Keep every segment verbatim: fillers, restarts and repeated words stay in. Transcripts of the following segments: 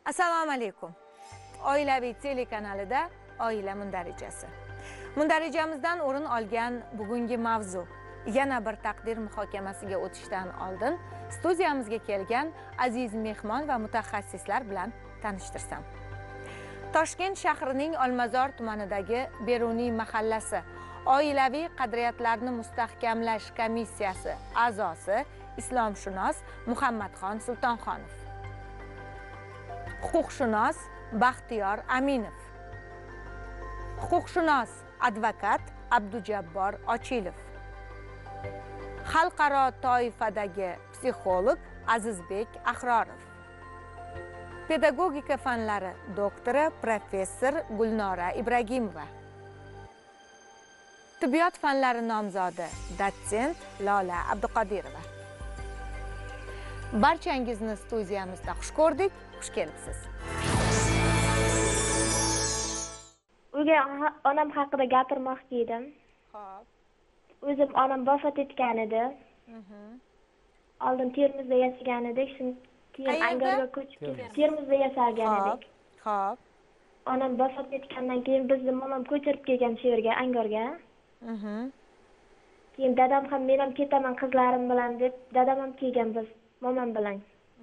Assalomu alaykum. Oilaviy telekanalida Oila mundarijasi. Mundarijamizdan o'rin olgan bugungi mavzu yana bir taqdir muhokamasiga o'tishdan oldin studiyamizga kelgan aziz mehmon va mutaxassislar bilan tanishtirsam. Toshkent shahrining Olmazor tumanidagi Beruniy mahallasi oilaviy qadriyatlarni mustahkamlash komissiyasi a'zosi islomshunos Muhammadxon Sultonxonov. Huquqshunos Baxtiyor Aminov. Huquqshunos advokat Abdujabbor Ochilov. Xalqaro toifadagi psixolog Azizbek Ahrorov. Pedagogika fanlari doktori professor Gulnora Ibragimova. Tibbiyot fanlari nomzodi dotsent Lola Abduqodirova. Barchangizni studiyamizda xush ko'rdik, xush kelibsiz. Uyga onam haqida gapirmoqchi edim. Xo'p. O'zim onam vafot etgan edi. Oldin Termizda yashagan edik, keyin Angorga ko'chib ketdik. Termizda yashagan edik. Xo'p. Onam vafot etgandan keyin bizni momam ko'chirib kelgan shu yerga, Angorga. Keyin dadam ham men ham ketaman qizlarim bilan deb, dadam ham kelgan biz momam bilan.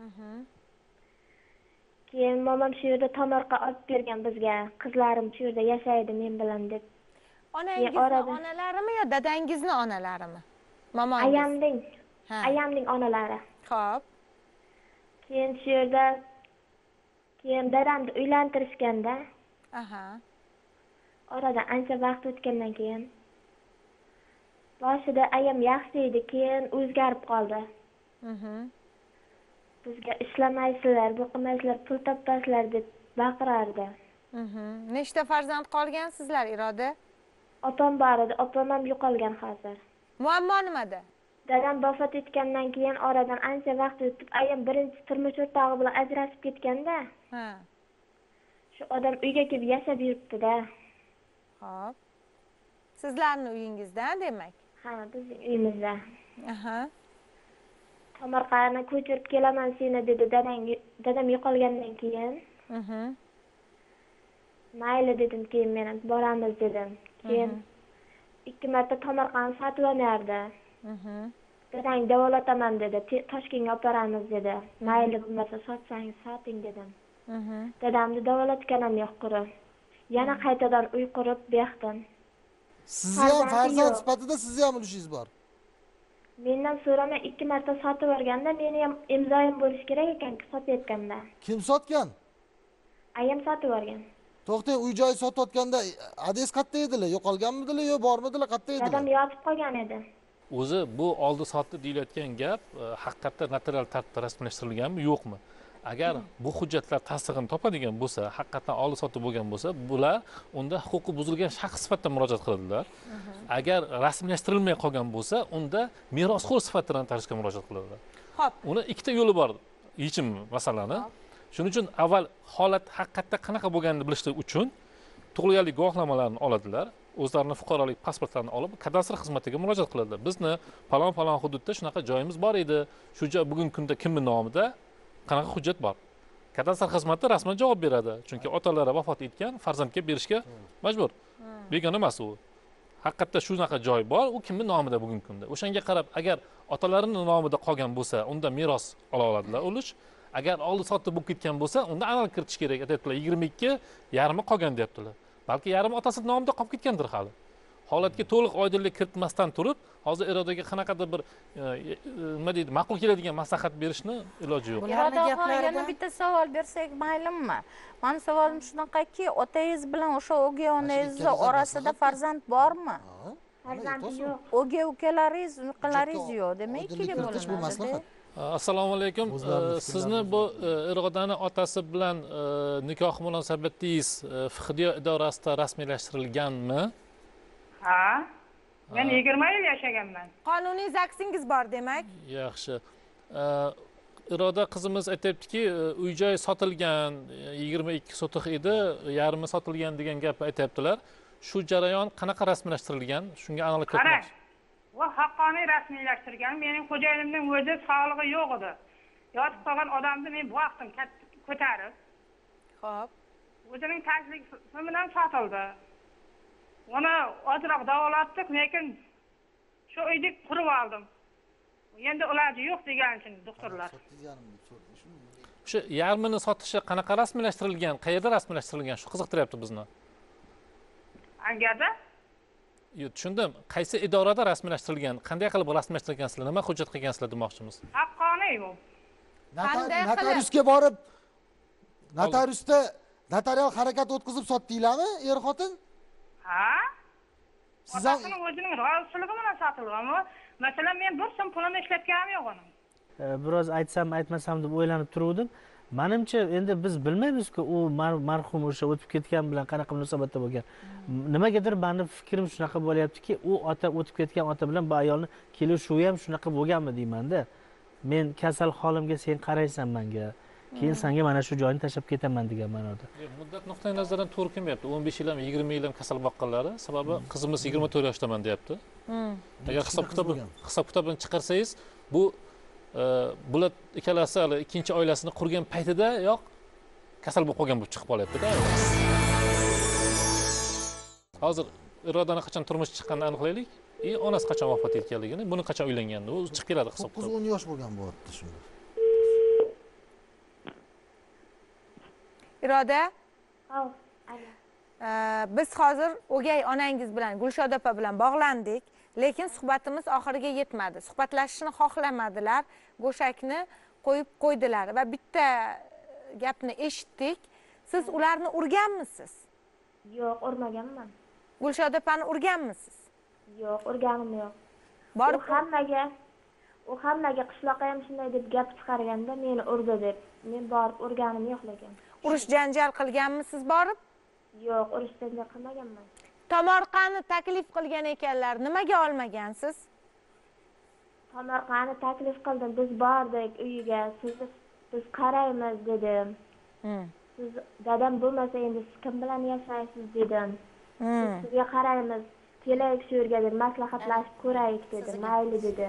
Keyin momam shu yerda tomorqa olib bergan bizga. Qizlarim shu yerda yashaydi men bilan deb. Onangizni onalarimi yo dadangizni onalarimi? Momongiz. Ayamning. Ayamning onalari. Xo'p. Keyin shu yerda keyin dadamni uylantirishganda. Aha. Oradan ancha vaqt o'tgandan keyin boshida ayam yaxshi edi, keyin o'zgarib qoldi. Mhm. Bizga ishlamaysizlar, bu qilmaysizlar, pul topasizlar deb baqirardi. Mhm. Nechta farzand qolgansizlar, Iroda? Otam bor edi, opam ham yo'qolgan hozir. Muammo nimada? Dadam vafot etgandan keyin oradan ancha vaqt o'tib, ayam birinchi turmush o'rtog'i bilan ajrashib ketganda. Ha. Shu odam uyga kelib yashab yuribdi-da. Xo'p. Sizlarning uyingizda, demak? Ha, bizning uyimizda. Aha. Tomorqani ko'chirib kelaman seni dedi dadam, dadam yo'qolgandan keyin. Mhm. Mayli dedim, keyin men ham boramiz dedim. Keyin ikki marta tomorqani sotib olmayardi. Mhm. Dadang davolataman dedi, Toshkentga olib boramiz dedi. Mayli bo'lmasa sotsangiz soting dedim. Mhm. Dadamni davolatgan ham yo'q qurib. Yana qaytadan uy qurib berdim. Sizni ham farzand sifatida sizni ham ulushingiz bor. Mendan so'ramay ikki marta sotib o'rganda, meni ham imzoyim bo'lish kerak ekan, sotayotganda. Kim sotgan? Ayam sotib o'rgan. To'xtang, uy joy sotayotganda adres qayerda edilar? Yo'qolganmidilar yo bormidilar, qayerda edilar? Dadam yotib qolgan edi. O'zi bu oldi sotdi deyilayotgan gap haqiqatda notarial tartibda rasmiylashtirilganmi, yo'qmi? Agar bu hujjatlar tasdig'ini topadigan bo'lsa, haqiqatan oldi sotdi bo'lgan bo'lsa, bular unda huquqi buzilgan shaxs sifatida murojaat qiladilar. Agar rasmiylashtirilmay qolgan bo'lsa, unda merosxo'r sifatida notariusga murojaat qiladilar. Xo'p. Uni ikkita yo'li bor yechim masalani. Shuning uchun avval holat haqiqatda qanaqa bo'lganini bilish uchun tug'ilganlik guvohnomalarini oladilar. O'zlarining fuqarolik pasportlarini olib kadastr xizmatiga murojaat qiladilar. Bizni falon-falon hududda shunaqa joyimiz bor edi. Shu joy bugungi kunda kimning nomida qanaqa hujjat bor? Kadastr xizmati rasman javob beradi. Chunki otalari vafot etgan, farzandga berishga majbur. Begona emas u. Haqiqatda shunaqa joy bor, u kimning nomida bugungi kunda. O'shanga qarab, agar otalarining nomida qolgan bo'lsa, unda meros ola oladilar ulush. Agar oldi sotdi bo'lib ketgan bo'lsa, unda aniq kiritish kerak. Aytibdilar yigirma ikki yarmi qolgan deyaptilar. Balki yarmi otasi nomida qolib ketgandir hali. Holatga to'liq oydinlik kiritmasdan turib, hozir Irodaga qanaqadir bir nima deydi, ma'qul keladigan maslahat berishni iloji yo'q. Iroda yana bitta savol bersak maylimi? Meni savolim shunaqaki, otangiz bilan o'sha o'gay onangizni orasida farzand bormi? Farzand yo'q. O'gay ukalaringiz, uqalaringiz yo'q, demak ikkiga bo'linadi. Assalomu alaykum. Sizni bu Irodani otasi bilan nikoh munosabatingiz Fiqdiyo idorasida rasmiylashtirilganmi? Ha. Men yigirma yil yashaganman. Qonuniy zaksingiz bor demak? Yaxshi. Iroda qizimiz aytibdiki, uy joy sotilgan, yigirma ikki sotiq edi, yarmi sotilgan degan gapni aytibdilar. Shu jarayon qanaqa rasmiylashtirilgan? Shunga aniqlik kiritmoqchi. Va haqqoniy rasmiylashtirgan. Mening xo'jayinimning o'zi sog'lig'i yo'q edi. Yotib qolgan odamni men boqdim, ko'tarib. Xo'p. O'zining taklifi bilan sotildi. Uni ozroq davolatdik, lekin shu uyni qurib oldim. Endi iloji yo'q degan uchun doktorlar. O'sha yarmini sotishi qanaqa rasmiylashtirilgan, qayerda rasmiylashtirilgan? Shu qiziqtiryapti bizni. Angarda? Yo'q, tushundim. Qaysi idorada rasmiylashtirilgan? Qanday qilib rasmiylashtirilgansizlar? Nima hujjat qilgansizlar demoqchimiz? Haqqoniy bu. Qanday qilib? Notariusga borib notariusda notarial harakat o'tkazib sotdinglarmi, er xotin? Ha? Siz ham Otasining o'zining roziligi bilan sotilganmi? Masalan, men bir so'm pulini ishlatganim yo'q uning. Biroz aytsam aytmasam deb o'ylanib turuvdim. Menimcha endi biz bilmaymiz-ku u marhum o'sha o'tib ketgan bilan qanaqa munosabatda bo'lgan. Nimagadir meni fikrim shunaqa bo'lyaptiki, u ota o'tib ketgan ota bilan bu ayolni kelishuvi ham shunaqa bo'lganmi deyman-da. Men kasal holimga sen qaraysan menga. Keyin senga mana shu joyni tashlab ketaman degan ma'noda. Muddat nuqtai nazaridan to'g'ri kelmayapti. o'n besh yil ham yigirma yil ham kasal boqqanlari, sababi qizimiz yigirma to'rt yoshdaman deyapti. Agar hisob kitobini hisob kitobini chiqarsangiz, bu bular ikkalasi hali ikkinchi oilasini qurgan paytida yo'q kasal bo'lib qolgan bo'lib chiqib qolyapti-da. Hozir Irodani qachon turmush chiqqanini aniqlaylik. И onasi qachon vafot etganligini, buni qachon uylanganini, u chiqib keladi hisob to'qqiz o'n yosh bo'lgan bo'lyapti shunda. Iroda, Hov, ana. biz hozir o'gay onangiz bilan Gulshoda opa bilan bog'landik, lekin suhbatimiz oxiriga yetmadi. Suhbatlashishni xohlamadilar, go'shakni qo'yib qo'ydilar va bitta gapni eshitdik. Siz ularni urganmisiz? Yo'q, urmaganman. Gulshoda opani urganmisiz? Yo'q, urganim yo'q. Borib U hammaga u hammaga qishloqqa ham shunday deb gap chiqarganda meni urdi deb. Men borib urganim yo'q lekin. urush janjal qilganmisiz borib? Yo'q, urush janjal qilmaganman. Tomorqani taklif qilgan ekanlar, nimaga olmagansiz? Tomorqani taklif qildim, biz bordik uyiga, sizni biz qaraymiz dedim. Siz dadam bo'lmasa endi siz kim bilan yashaysiz dedim. Sizga qaraymiz, kelaylik shu yerga deb maslahatlashib ko'raylik dedi. Mayli dedi.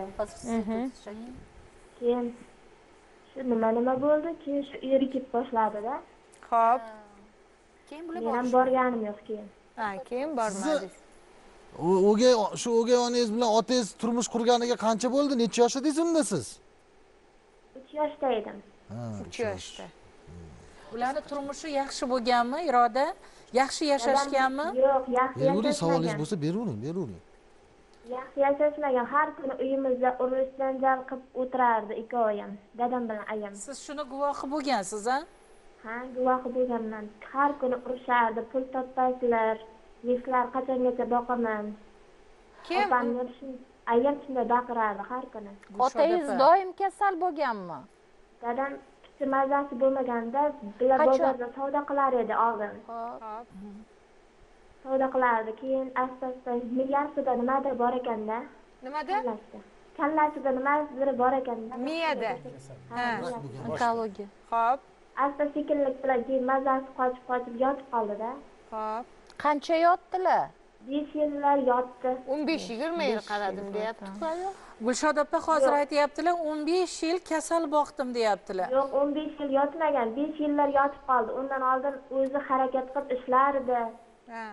Keyin shu nima nima bo'ldi? Keyin shu uyga kelib boshladi-da. Xo'p. Keyin bular Men ham borganim yo'q keyin. Ha, keyin bormadingiz. O'gay shu o'gay onangiz bilan otangiz turmush qurganiga qancha bo'ldi? Necha yosh edingiz unda siz? uch yoshda edim. uch yoshda. ularning turmushi yaxshi bo'lganmi, Iroda? Yaxshi yashashganmi? Yo'q, yaxshi Beravering, savolingiz yashashmagan. bo'lsa beravering, beravering. Yaxshi yashashmagan. Har kuni uyimizda urush janjal qilib o'tirardi ikkovim, dadam bilan ayam. Siz shuni guvohi bo'lgansiz, a? Ha, guvohi bo'lganman. Har kuni urushardi, pul toppaysizlar, yeslar qachongacha boqaman. Kim? Opamni shun ayam shunday baqirardi har kuni. Otangiz doim kasal bo'lganmi? Dadam picha mazasi bo'lmaganda bular bozorda savdo qilar edi oldin. Xo'p. Savdo qilardi, keyin asta-asta miyasida nimadir bor ekanda. Nimada? Kallasida. Kallasida nimadir bor ekanda. Miyada. Ha. Onkologiya. Xo'p. Asta sekinlik bilan keyin mazasi qochib qochib yotib qoldi-da. Xo'p. Qancha yotdilar? besh yillar yotdi. o'n besh yigirma yil qaradim deyapti-ku. Gulshoda opa hozir aytayaptilar, o'n besh yil kasal boqdim deyaptilar. Yo'q, o'n besh yil yotmagan, besh yillar yotib qoldi. Undan oldin o'zi harakat qilib ishlardi. Ha.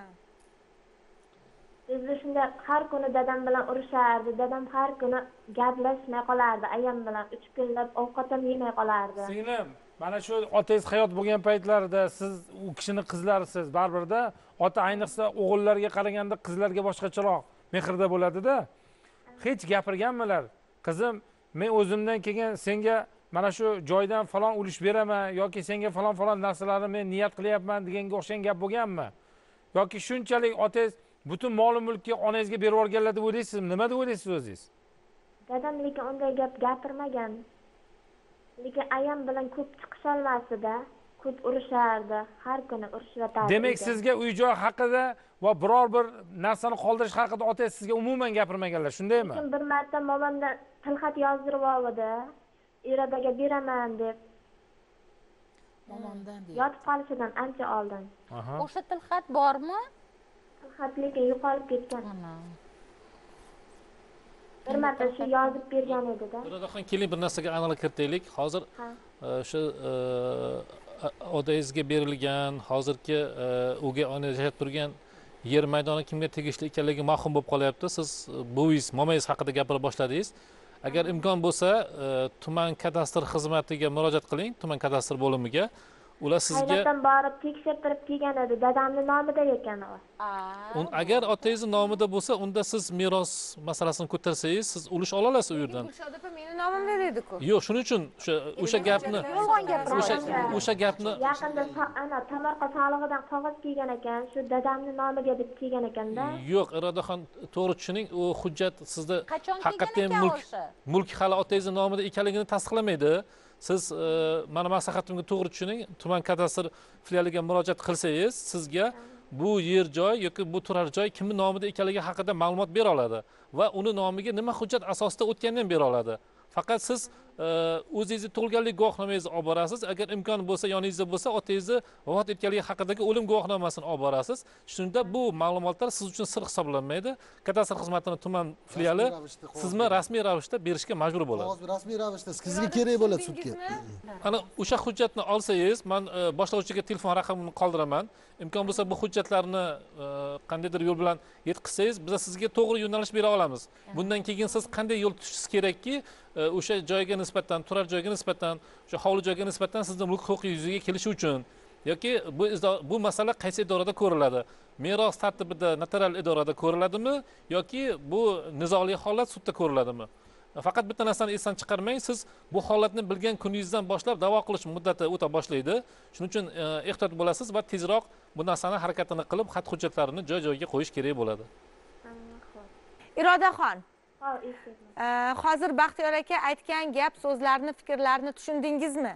Bizni shunda har kuni dadam bilan urushardi. Dadam har kuni gaplashmay qolardi ayam bilan. uch kunlab ovqat ham yemay qolardi. Singlim, mana shu otangiz hayot bo'lgan paytlarida siz u kishini qizlarisiz, baribirda ota ayniqsa o'g'illarga qaraganda qizlarga boshqacharoq mehrda bo'ladi-da. Hech gapirganmilar? Qizim, men o'zimdan kelgan senga mana shu joydan falon ulush beraman yoki senga falon falon narsalarni men niyat qilyapman deganga o'xshagan gap bo'lganmi? Yoki shunchalik otangiz butun mol mulkni onangizga berib yuborganlar deb o'ylaysizmi? Nima deb o'ylaysiz o'zingiz? Dadam lekin unday gap gapirmagan. Lekin ayam bilan ko'p chiqisholmasdi-da, ko'p urushardi, har kuni urushatardi. Demak, sizga uy-joy haqida va biror bir narsani qoldirish haqida otangiz sizga umuman gapirmaganlar, shundaymi? Lekin bir marta momamdan tilxat yozdirib oldi, Irodaga beraman deb. Momamdan deydi. Yotib qolishidan ancha oldin. O'sha tilxat bormi? Tilxat lekin yo'qolib ketgan. Bir marta shu yozib bergan edi-da. Irodaxon, keling bir narsaga aniqlik kiritaylik. Hozir o'sha odangizga berilgan hozirgi o'gay ona yashab turgan yer maydoni kimga tegishli ekanligi ma'lum bo'lib qolyapti. Siz buvingiz, momangiz haqida gapira boshladingiz. Agar imkon bo'lsa, tuman kadastr xizmatiga murojaat qiling, tuman kadastr bo'limiga. Ular sizga Qayerdan borib tekshirtirib kelgan edi, dadamning nomida ekan u. Agar otangizning nomida bo'lsa, unda siz meros masalasini ko'tarsangiz, siz ulush ola olasiz u yerdan. Gulshoda opa meni nomimda dedi-ku. Yo'q, shuning uchun o'sha o'sha gapni o'sha o'sha gapni Yaqinda ana tomorqa solig'idan qog'oz kelgan ekan, shu dadamning nomiga deb kelgan ekanda. Yo'q, Irodaxon, to'g'ri tushuning, u hujjat sizda Qachon haqiqatan kelgan ekan mulk o'sha? mulk hali otangizning nomida ekanligini tasdiqlamaydi. Siz mana maslahatimga to'g'ri tushuning, tuman kadastr filialiga murojaat qilsangiz, sizga bu yer joy yoki bu turar joy kimning nomida ekanligi haqida ma'lumot bera oladi va uni nomiga nima hujjat asosida o'tganini ham bera oladi. Faqat siz o'zingizni tug'ilganlik guvohnomangizni olib borasiz. Agar imkon bo'lsa, yoningizda bo'lsa, otangizni vafot etganligi haqidagi o'lim guvohnomasini olib borasiz. Shunda bu ma'lumotlar siz uchun sir hisoblanmaydi. Kadastr xizmatining tuman filiali sizga rasmiy ravishda berishga majbur bo'ladi. Hozir rasmiy ravishda sizga kerak bo'ladi sudga. Ana o'sha hujjatni olsangiz, men boshlovchiga telefon raqamini qoldiraman. Imkon bo'lsa bu hujjatlarni qandaydir yo'l bilan yetkazsangiz, biz sizga to'g'ri yo'nalish bera olamiz. Bundan keyin siz qanday yo'l tutishingiz kerakki, o'sha joyga nisbatan, turar joyga nisbatan, o'sha hovli joyga nisbatan sizning mulk huquqi yuzaga kelishi uchun yoki bu bu masala qaysi idorada ko'riladi? Meros tartibida notarial idorada ko'riladimi yoki bu nizoli holat sudda ko'riladimi? Faqat bitta narsani esdan chiqarmang, siz bu holatni bilgan kuningizdan boshlab da'vo qilish muddati o'ta boshlaydi. Shuning uchun ehtiyot bo'lasiz va tezroq bu narsani harakatini qilib, xat hujjatlarini joy-joyiga qo'yish kerak bo'ladi. Irodaxon, hozir Baxtiyor aka aytgan gap, so'zlarni, fikrlarni tushundingizmi?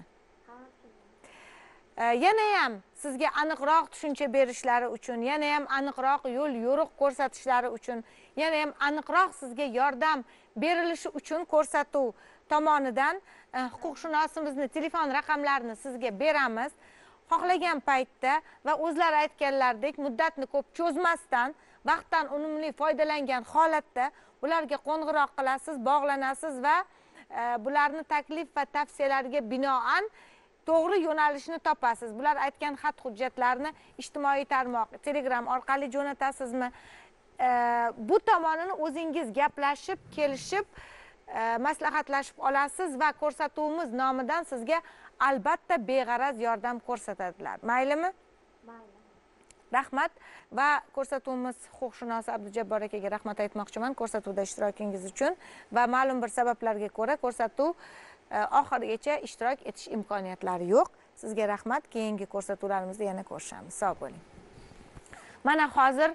Yana ham sizga aniqroq tushuncha berishlari uchun, yana ham aniqroq yo'l yo'riq ko'rsatishlari uchun, yana ham aniqroq sizga yordam berilishi uchun ko'rsatuv tomonidan huquqshunosimizni telefon raqamlarini sizga beramiz. Xohlagan paytda va o'zlari aytganlaridek muddatni ko'p cho'zmasdan, vaqtdan unumli foydalangan holatda ularga qo'ng'iroq qilasiz, bog'lanasiz va bularni taklif va tavsiyalariga binoan to'g'ri yo'nalishni topasiz. Bular aytgan xat hujjatlarni ijtimoiy tarmoq, Telegram orqali jo'natasizmi? Bu tomonini o'zingiz gaplashib, kelishib, maslahatlashib olasiz va ko'rsatuvimiz nomidan sizga albatta beg'araz yordam ko'rsatadilar. Maylimi? Mayli. Rahmat va ko'rsatuvimiz huquqshunosi Abdujabbor akaga rahmat aytmoqchiman ko'rsatuvda ishtirokingiz uchun va ma'lum bir sabablarga ko'ra ko'rsatuv oxirigacha ishtirok etish imkoniyatlari yo'q. Sizga rahmat. Keyingi ko'rsatuvlarimizda yana ko'rishamiz. Sog' bo'ling. Mana hozir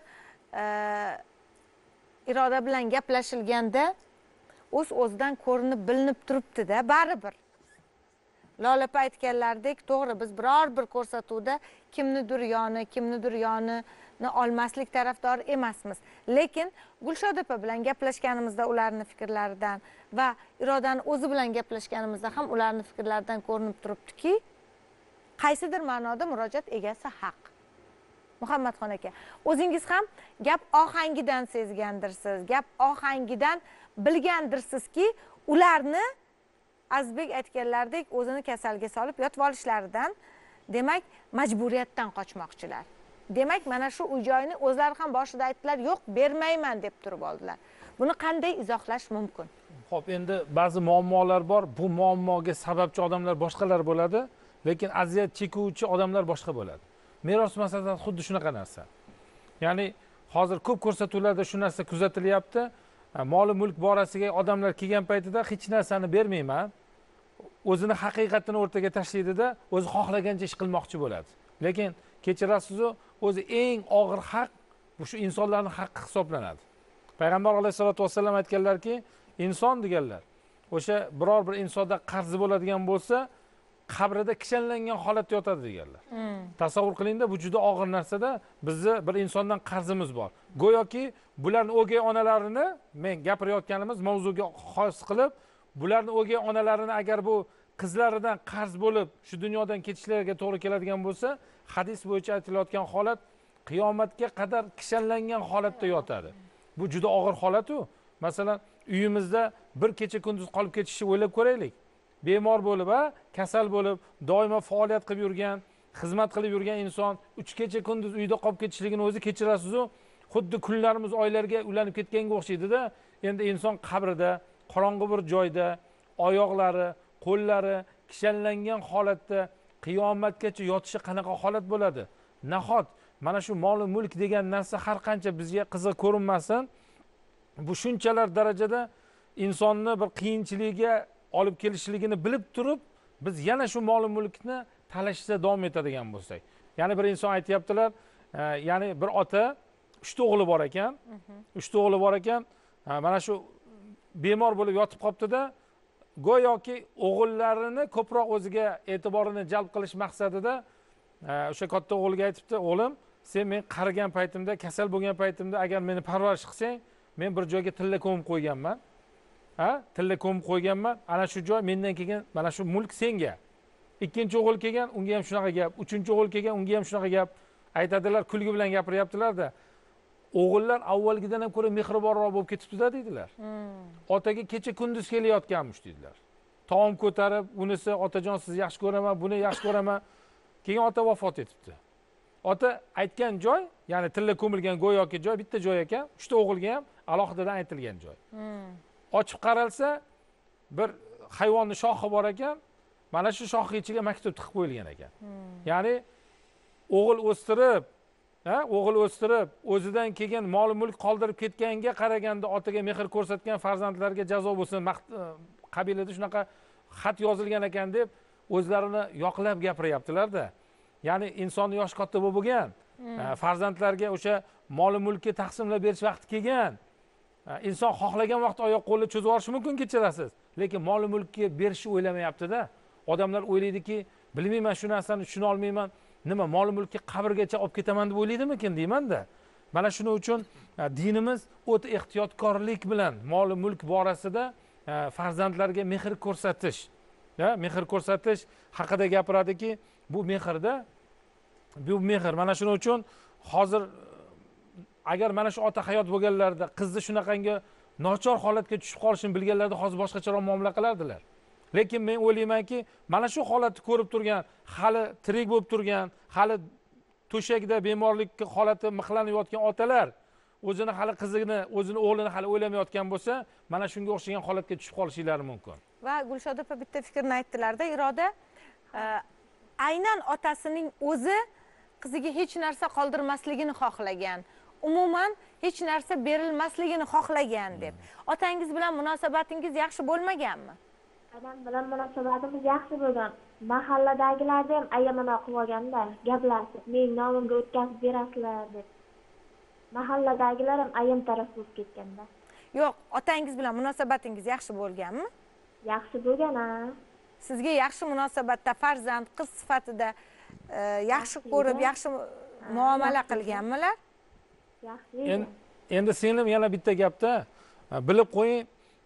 Iroda bilan gaplashilganda o'z o'zidan ko'rinib bilinib turibdi-da, baribir. Lola opa aytganlaridek, to'g'ri, biz biror bir ko'rsatuvda kimnidir yoni, kimnidir yonini olmaslik tarafdori emasmiz. Lekin Gulshoda opa bilan gaplashganimizda ularning fikrlaridan va Irodani o'zi bilan gaplashganimizda ham ularning fikrlaridan ko'rinib turibdiki, qaysidir ma'noda murojaat egasi haq. Muhammadxon aka, o'zingiz ham gap ohangidan sezgandirsiz, gap ohangidan bilgandirsizki, ularni Azbek aytganlaridek o'zini kasalga solib yotib olishlaridan, demak, majburiyatdan qochmoqchilar. Demak, mana shu uy-joyni o'zlari ham boshida aytdilar, yo'q, bermayman deb turib oldilar. Buni qanday izohlash mumkin? Xo'p, endi ba'zi muammolar bor. Bu muammoga sababchi odamlar boshqalar bo'ladi, lekin aziyat chekuvchi odamlar boshqa bo'ladi. Meros masalasi xuddi shunaqa narsa. Ya'ni hozir ko'p ko'rsatuvlarda shu narsa kuzatilyapti. Mol mulk borasiga odamlar kelgan paytida hech narsani bermayman, o'zini haqiqatini o'rtaga tashlaydi-da, o'zi xohlagancha ish qilmoqchi bo'ladi. Lekin kechirasiz, o'zi eng og'ir haq bu shu insonlarning haqqi hisoblanadi. Payg'ambar alayhisolatu vasallam aytganlarki, inson deganlar, o'sha biror bir insonda qarzi bo'ladigan bo'lsa, qabrida kishanlangan holatda yotadi deganlar. Hmm. Tasavvur qilingda, bu juda og'ir narsada bizni bir insondan qarzimiz bor. Go'yoki bularning o'gay onalarini, men gapirayotganimiz mavzuga xos qilib, bularning o'gay onalarini agar bu qizlaridan qarz bo'lib shu dunyodan ketishlariga to'g'ri keladigan bo'lsa, hadis bo'yicha aytilayotgan holat qiyomatga qadar kishanlangan holatda yotadi. Bu juda og'ir holat-u. Masalan, uyimizda bir kecha kunduz qolib ketishni o'ylab ko'raylik. bemor bo'lib a kasal bo'lib doimo faoliyat qilib yurgan xizmat qilib yurgan inson uch kecha kunduz uyda qolib ketishligini o'zi kechirasizu xuddi kunlarimiz oylarga ulanib ketganga o'xshaydida. Endi inson qabrida qorong'u bir joyda oyoqlari qo'llari kishanlangan holatda qiyomatgacha yotishi qanaqa holat bo'ladi? Nahot mana shu mol mulk degan narsa har qancha bizga qiziq ko'rinmasin, bu shunchalar darajada insonni bir qiyinchilikka olib kelishligini bilib turib, biz yana shu mol mulkni talashishda davom etadigan bo'lsak. Ya'ni bir inson aytayaptilar, e, ya'ni bir ota uchta o'g'li bor ekan, uchta o'g'li bor ekan, mana shu bemor bo'lib yotib qolibdi-da, go'yoki o'g'illarini ko'proq o'ziga e'tiborini jalb qilish maqsadida o'sha katta o'g'liga aytibdi, o'g'lim, sen men qarigan paytimda, kasal bo'lgan paytimda agar meni parvarish qilsang, men bir joyga tilla ko'mib qo'yganman. Ha? Tilla ko'mib qo'yganman. Ana shu joy mendan kelgan, mana shu mulk senga. Ikkinchi o'g'il kelgan, unga ham shunaqa gap. Uchinchi o'g'il kelgan, unga ham shunaqa gap. Aytadilar, kulgi bilan gapiryaptilar-da. O'g'illar avvalgidan ham ko'ra mehribonroq bo'lib ketibdi-da deydilar. Otaga kecha kunduz kelayotganmish deydilar. Taom ko'tarib, unisi otajon siz yaxshi ko'raman, buni yaxshi ko'raman. Keyin ota vafot etibdi. Ota aytgan joy, ya'ni tilla ko'milgan go'yoki joy bitta joy ekan, uchta o'g'ilga ham alohidadan aytilgan joy. Ochib qaralsa, bir hayvonni shoxi bor ekan, mana shu shoxi ichiga maktub tiqib qo'yilgan ekan. Ya'ni o'g'il o'stirib, ha, o'g'il o'stirib, o'zidan kelgan mol mulk qoldirib ketganga qaraganda otaga mehr ko'rsatgan farzandlarga jazo bo'lsin, qabilada shunaqa xat yozilgan ekan deb o'zlarini yoqlab gapiryaptilar-da. Ya'ni insonni yosh katta bo'lib bo'lgan, farzandlarga o'sha mol mulkni taqsimlab berish vaqti kelgan. Inson xohlagan vaqt oyoq qo'lni cho'zib yuborishi mumkin, kechirasiz, lekin mol mulkni berishni o'ylamayapti-da. Odamlar o'ylaydiki, bilmayman shu narsani tushuna olmayman, nima mol mulkni qabrgacha olib ketaman deb o'ylaydimikin deyman-da. Mana shuning uchun dinimiz o'ta ehtiyotkorlik bilan mol mulk borasida farzandlarga mehr ko'rsatish, ya mehr ko'rsatish haqida gapiradiki, bu mehrda bu mehr. Mana shuning uchun hozir agar mana shu ota hayot bo'lganlarida qizni shunaqangi nochor holatga tushib qolishini bilganlarida hozir boshqacharoq muomala qilardilar. Lekin men o'ylaymanki, mana shu holatni ko'rib turgan, hali tirik bo'lib turgan, hali to'shakda bemorlik holati mixlanib yotgan otalar o'zini hali qizini, o'zini o'g'lini hali o'ylamayotgan bo'lsa, mana shunga o'xshagan holatga tushib qolishlari mumkin. Va Gulshoda opa bitta fikrni aytdilar-da, Iroda, aynan otasining o'zi qiziga hech narsa qoldirmasligini xohlagan. Umuman hech narsa berilmasligini xohlagan deb. Otangiz bilan munosabatingiz yaxshi bo'lmaganmi? Adam bilan munosabatimiz yaxshi bo'lgan. Mahalladagilarda ham ayamana qilib olganda, gaplashib, "Men nomimga o'tkazib berasizlar" deb. Mahalladagilar ham ayam taraf bo'lib ketganda. Yo'q, otangiz bilan munosabatingiz yaxshi bo'lganmi? Yaxshi bo'lgan-a. Sizga yaxshi munosabatda farzand, qiz sifatida yaxshi ko'rib, yaxshi muomala qilganmilar? Yaxshi. Endi singlim yana bitta gapda bilib qo'ying,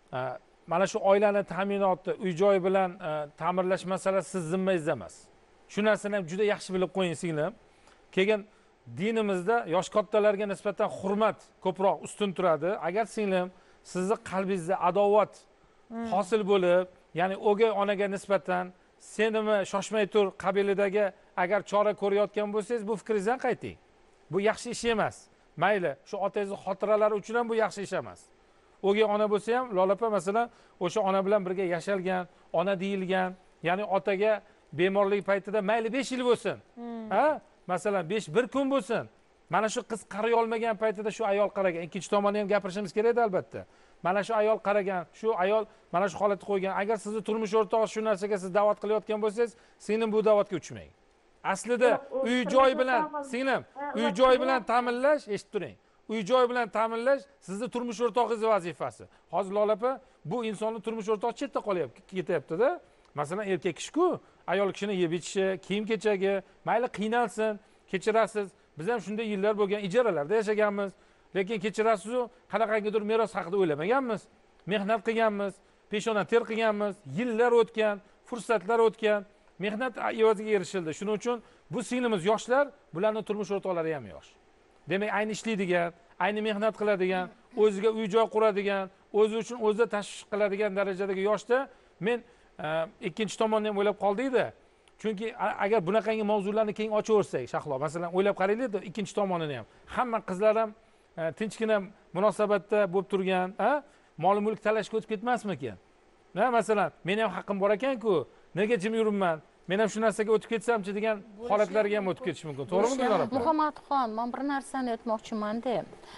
mana shu oilani ta'minoti, uy-joy bilan ta'mirlash masalasi siz zimmangizda emas. Shu narsani ham juda yaxshi bilib qo'ying singlim. Keyin dinimizda yosh kattalarga nisbatan hurmat ko'proq ustun turadi. Agar singlim sizni qalbingizda adovat hosil bo'lib, ya'ni o'gay onaga nisbatan senimi shoshmay tur qabilidagi agar chora ko'rayotgan bo'lsangiz, bu fikringizdan qayting. Bu yaxshi ish emas. Mayli, shu otangizning xotiralari uchun ham bu yaxshi ish emas. O'gay ona bo'lsa ham, Lolapa masalan, o'sha ona bilan birga yashalgan, ona deyilgan, ya'ni otaga bemorlik paytida mayli besh yil bo'lsin. Ha? Masalan, besh bir kun bo'lsin. Mana shu qiz qariy olmagan paytida shu ayol qaragan. Ikkinchi tomonni ham gapirishimiz kerak albatta. Mana shu ayol qaragan, shu ayol mana shu holatga qo'ygan. Agar sizni turmush o'rtog'ingiz shu narsaga siz da'vat qilayotgan bo'lsangiz, singlim bu da'vatga uchmang. Aslida uy-joy bilan, singlim, uy-joy bilan ta'minlash, eshitib turing. Uy-joy bilan ta'minlash sizni turmush o'rtog'ingizning vazifasi. Hozir Lolapa bu insonni turmush o'rtog'i chetda qolyapti, ketyapti-da. Masalan, erkak kishi-ku, ayol kishini yeb ichishi, kiyim-kechagi, mayli qiynalsin, kechirasiz. Biz ham shunday yillar bo'lgan ijaralarda yashaganmiz. Lekin kechirasiz-ku, qanaqangidir meros haqida o'ylamaganmiz. Mehnat qilganmiz, peshona ter qilganmiz, yillar o'tgan, fursatlar o'tgan, mehnat evaziga erishildi. Shuning uchun bu singlimiz yoshlar, bularning turmush o'rtoqlari ham yosh. Demak, ayni ishlaydigan, ayni mehnat qiladigan, o'ziga uy-joy quradigan, o'zi uchun o'zi tashvish qiladigan darajadagi yoshda men ikkinchi tomonni ham o'ylab qoldikda. Chunki agar bunaqangi mavzularni keyin ochaversak, Shahlo, masalan, o'ylab qaraylik-da, ikkinchi tomonini ham. Hamma qizlar ham tinchgina munosabatda bo'lib turgan, mol mulk talashga o'tib ketmasmikan? Ha, masalan, men ham haqqim bor ekan-ku, nega jim yuribman? Men ham shu narsaga o'tib ketsamchi degan holatlarga ham o'tib ketish mumkin. To'g'rimi, Gulnora opa? Muhammadxon, men bir narsani aytmoqchiman-da.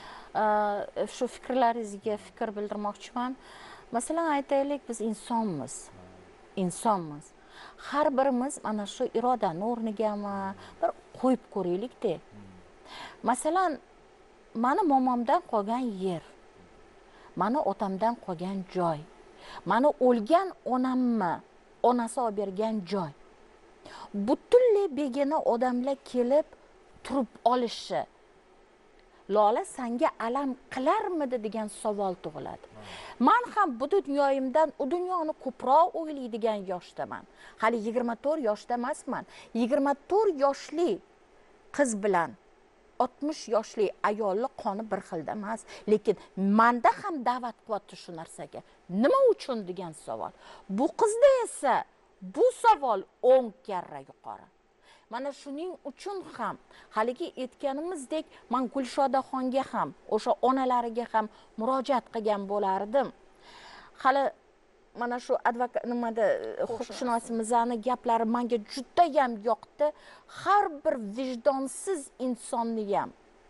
Shu fikrlaringizga fikr bildirmoqchiman. Masalan, aytaylik, biz insonmiz. Insonmiz. Har birimiz mana shu irodani o'rnigami bir qo'yib ko'raylik-da. Masalan, mani momamdan qolgan yer, mani otamdan qolgan joy, mani o'lgan onamni onasi olib bergan joy. Butunlay begona odamlar kelib turib olishi Lola senga alam qilarmidi degan savol tug'iladi. Men ham bu dunyoyimdan u dunyoni ko'proq o'ylaydigan yoshdaman. Hali yigirma to'rt yoshda emasman. yigirma to'rt yoshli qiz bilan oltmish yoshli ayolning qoni bir xilda emas, lekin menda ham da'vat qilyapti shu narsaga. Nima uchun degan savol. Bu qizda esa bu savol o'n karra yuqori. Mana shuning uchun ham haligi aytganimizdek men Gulshodaxonga ham, o'sha onalariga ham murojaat qilgan bo'lardim. Hali mana shu advokat nimada huquqshunosimizning gaplari menga juda ham yoqdi. Har bir vijdonsiz insonni ham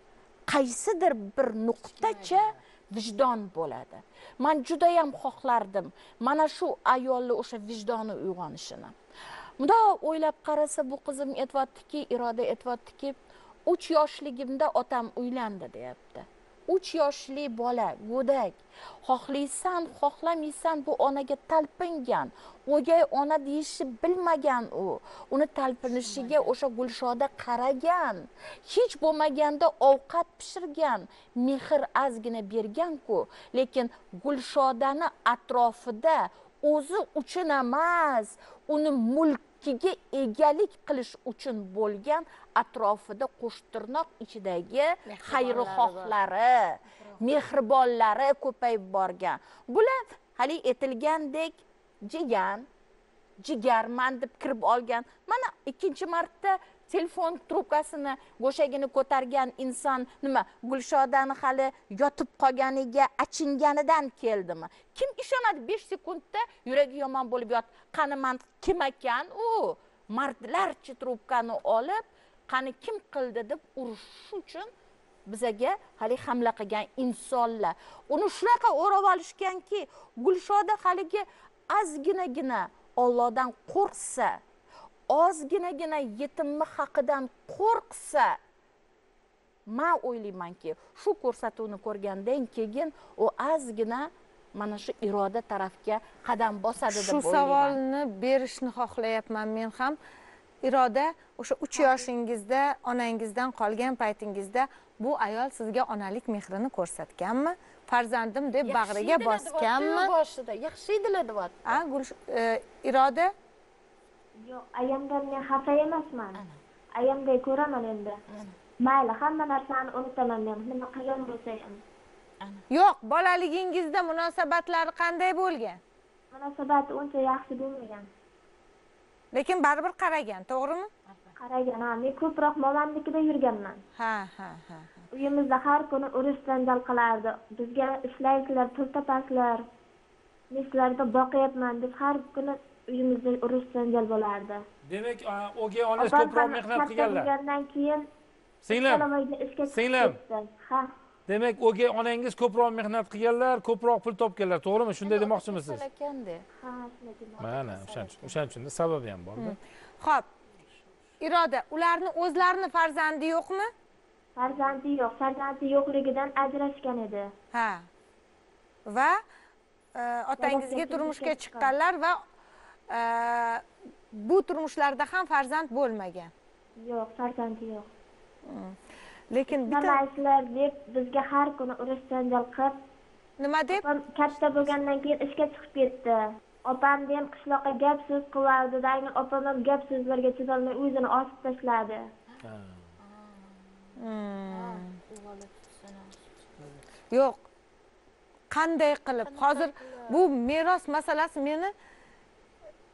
qaysidir bir nuqtacha vijdon bo'ladi. Men juda ham xohlardim mana shu ayolning o'sha vijdoni uyg'onishini. Bunda o'ylab qarasa bu qizim aytibdi-ki, Iroda aytibdi-ki, uch yoshligimda otam uylandi deyapti. uch yoshli bola, go'dak. Xohlaysan, xohlamaysan bu onaga talpingan. O'gay ona deyishi bilmagan u. Uni talpinishiga o'sha Gulshoda qaragan. Hech bo'lmaganda ovqat pishirgan, mehr azgina bergan-ku, lekin Gulshodani atrofida o'zi uchun emas, uni mulkiga egalik qilish uchun bo'lgan atrofida qo'shtirnoq ichidagi xayrixohlari, mehribonlari ko'payib borgan. Bular hali aytilgandek jigan, jigarman deb kirib olgan. Mana ikkinchi marta telefon trubkasini go'shagini ko'targan inson nima Gulshodani hali yotib qolganiga achinganidan keldimi? Kim ishonadi? besh sekundda yuragi yomon bo'lib yot. Qani men kim ekan u? Mardlarcha trubkani olib, qani kim qildi deb urishish uchun bizaga hali hamla qilgan insonlar. Uni shunaqa o'rab olishganki, Gulshoda haligi azginagina Allohdan qo'rqsa, ozginagina yetimni haqidan qo'rqsa, men o'ylaymanki, shu ko'rsatuvni ko'rgandan keyin u azgina mana shu Iroda tarafga qadam bosadi deb o'ylayman. Shu savolni berishni xohlayapman men ham. Iroda, o'sha uch yoshingizda onangizdan qolgan paytingizda bu ayol sizga onalik mehrini ko'rsatganmi? Farzandim deb bag'riga bosganmi? Boshida yaxshi edilar deyapti. Ha, Iroda? Yo'q, ayamdan men xafa emasman. Ayamday ko'raman endi. Mayli, hamma narsani unutaman men, nima qilgan bo'lsa ham. Yo'q, bolaligingizda munosabatlari qanday bo'lgan? Munosabati uncha yaxshi bo'lmagan. Lekin baribir qaragan, to'g'rimi? Qaragan, ha, men ko'proq momamnikida yurganman. Ha, ha, ha. Uyimizda har kuni urush janjal qilardi. Bizga ishlaysizlar, pul topasizlar. Men sizlarga boqyapman deb har kuni uyimizda urush janjal bo'lardi. Demak, o'gay onasi ko'proq mehnat qilganlar. Bo'lgandan keyin singlim, singlim. Ha. Demak, o'gay onangiz ko'proq mehnat qilganlar, ko'proq pul topganlar, to'g'rimi? Shunday demoqchimisiz? Ha, shunday demoqchiman. Mana, o'shaning o'shaning sababi ham bor-da. Xo'p. Iroda, ularni o'zlarini farzandi yo'qmi? Farzandi yo'q, farzandi yo'qligidan ajrashgan edi. Ha. Va otangizga turmushga chiqqanlar va bu turmushlarda ham farzand bo'lmagan. Yo'q, farzandi yo'q. Lekin bitta deb bizga har kuni urush janjal qilib, nima deb? Katta bo'lgandan keyin ishga chiqib ketdi. Opam ham qishloqqa gap so'z qilardi, dayni opam ham gap so'zlarga chidolmay o'zini osib tashladi. Yo'q. Qanday qilib? Hozir bu meros masalasi meni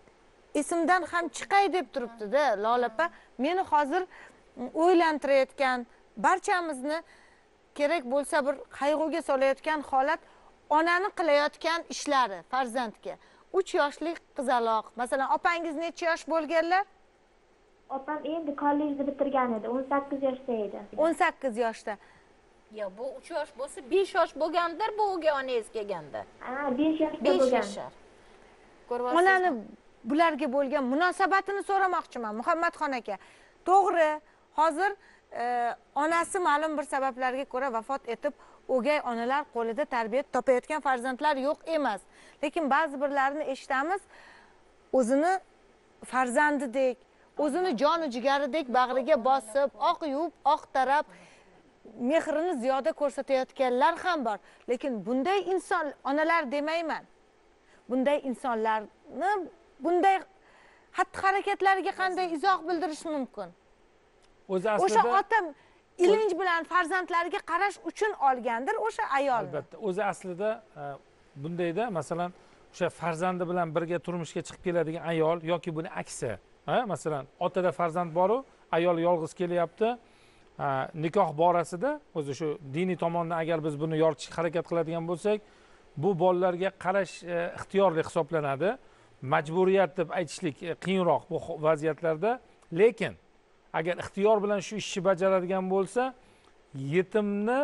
esimdan ham chiqay deb turibdi-da Lola opa. Meni hozir o'ylantirayotgan, barchamizni kerak bo'lsa bir qayg'uga solayotgan holat onani qilayotgan ishlari farzandga. uch yoshlik qizaloq. Masalan, opangiz necha yosh bo'lganlar? Opam endi kollejni bitirgan edi, o'n sakkiz yoshda edi. o'n sakkiz yoshda. yo bu uch yosh bo'lsa besh yosh bo'lgandir bu o'gay onangiz kelganda. Ha, besh yoshda besh bo'lgan. yashar. Ko'ryapsizmi? Onani bularga bo'lgan munosabatini so'ramoqchiman Muhammadxon aka. To'g'ri, hozir e, onasi ma'lum bir sabablarga ko'ra vafot etib, o'gay onalar qo'lida tarbiya topayotgan farzandlar yo'q emas. Lekin ba'zi birlarini eshitamiz, o'zini farzandidek, o'zini jonu jigaridek bag'riga bosib, oq yuvib, oq tarab mehrini ziyoda ko'rsatayotganlar ham bor. Lekin bunday inson onalar demayman. Bunday insonlarni bunday xatti-harakatlariga qanday izoh bildirish mumkin? O'zi O'sha aslida ota ilinj bilan farzandlariga qarash uchun olgandir o'sha ayolni. albatta o'zi aslida e, bundayda masalan o'sha farzandi bilan birga turmushga chiqib keladigan ayol yoki buni aksi, ha, masalan otada farzand boru, ayol yolg'iz kelyapti. Nikoh borasida o'zi shu diniy tomondan agar biz buni yoritishga harakat qiladigan bo'lsak, bu bolalarga qarash e, ixtiyorli hisoblanadi. Majburiyat deb aytishlik e, qiyinroq bu vaziyatlarda, lekin agar ixtiyor bilan shu ishni bajaradigan bo'lsa, yetimni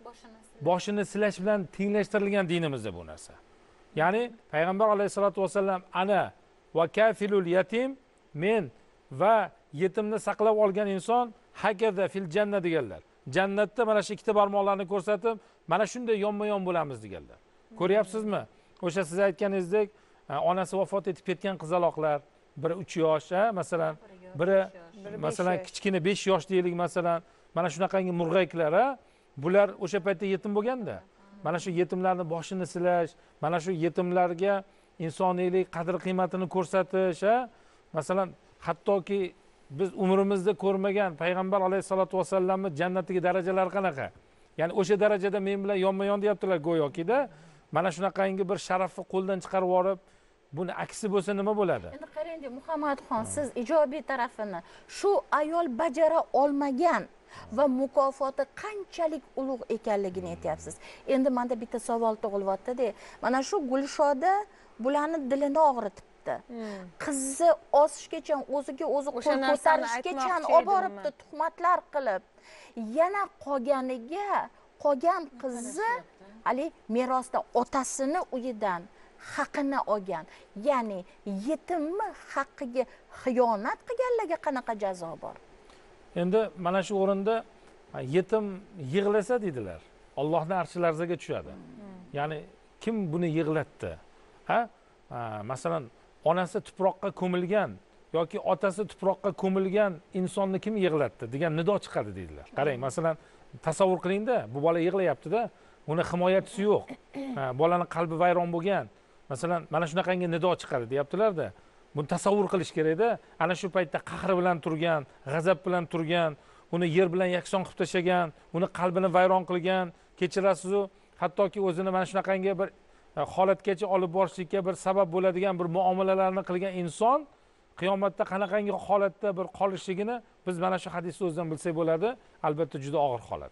boshini silash bilan tenglashtirilgan dinimizda bu narsa. Ya'ni payg'ambar alayhisolatu vasallam ana va kafilul yatim, men va yetimni saqlab olgan inson hakaza fil janna deganlar. Jannatda mana shu ikkita barmoqlarni ko'rsatib, mana shunday yonma-yon bo'lamiz deganlar. Ko'ryapsizmi? O'sha siz aytganingizdek, onasi vafot etib ketgan qizaloqlar, biri uch yosh, masalan, biri masalan kichkina besh yosh deylik masalan, mana shunaqangi murg'ayklar, bular o'sha paytda yetim bo'lganda, mana shu yetimlarning boshini silash, mana shu yetimlarga insoniylik qadr-qiymatini ko'rsatish, masalan, hattoki biz umrimizda ko'rmagan payg'ambar alayhisolatu vasallamning jannatdagi darajalari qanaqa? Ya'ni o'sha darajada men bilan yonma-yon deyaptilar go'yoki-da. Mana shunaqangi bir sharafni qo'ldan chiqarib yorib, buni aksi bo'lsa nima bo'ladi? Endi qarang, Muhammadxon, siz ijobiy tarafini shu ayol bajara olmagan va mukofoti qanchalik ulug' ekanligini aytyapsiz. Endi menda bitta savol tug'ilyapti-da. Mana shu Gulshoda bularni dilini og'ritibdi. Qizni osishgacha, o'ziga o'zi qo'l ko'tarishgacha olib boribdi, tuhmatlar qilib. Yana qolganiga, qolgan qizni hali merosda otasini uyidan haqini olgan. Ya'ni yetimni haqqiga xiyonat qilganlarga qanaqa jazo bor? Endi mana shu o'rinda yetim yig'lasa deydilar, Allohning arshi larzaga tushadi. Ya'ni kim buni yig'latdi? Ha? Masalan, onasi tuproqqa ko'milgan yoki otasi tuproqqa ko'milgan insonni kim yig'latdi degan nido chiqadi deydilar. Qarang, masalan, tasavvur qiling-da, bu bola yig'layapti-da, uni himoyachisi yo'q. Bolaning qalbi vayron bo'lgan. Masalan, mana shunaqangi nido chiqadi deyaptilar-da. Buni tasavvur qilish kerak-da. Ana shu paytda qahri bilan turgan, g'azab bilan turgan, uni yer bilan yakson qilib tashagan, uni qalbini vayron qilgan, kechirasiz-ku, hattoki o'zini mana shunaqangi bir holatgacha olib borishlikka bir sabab bo'ladigan bir muomalalarni qilgan inson qiyomatda qanaqangi holatda bir qolishligini biz mana shu hadisni o'zidan bilsak bo'ladi. Albatta juda og'ir holat.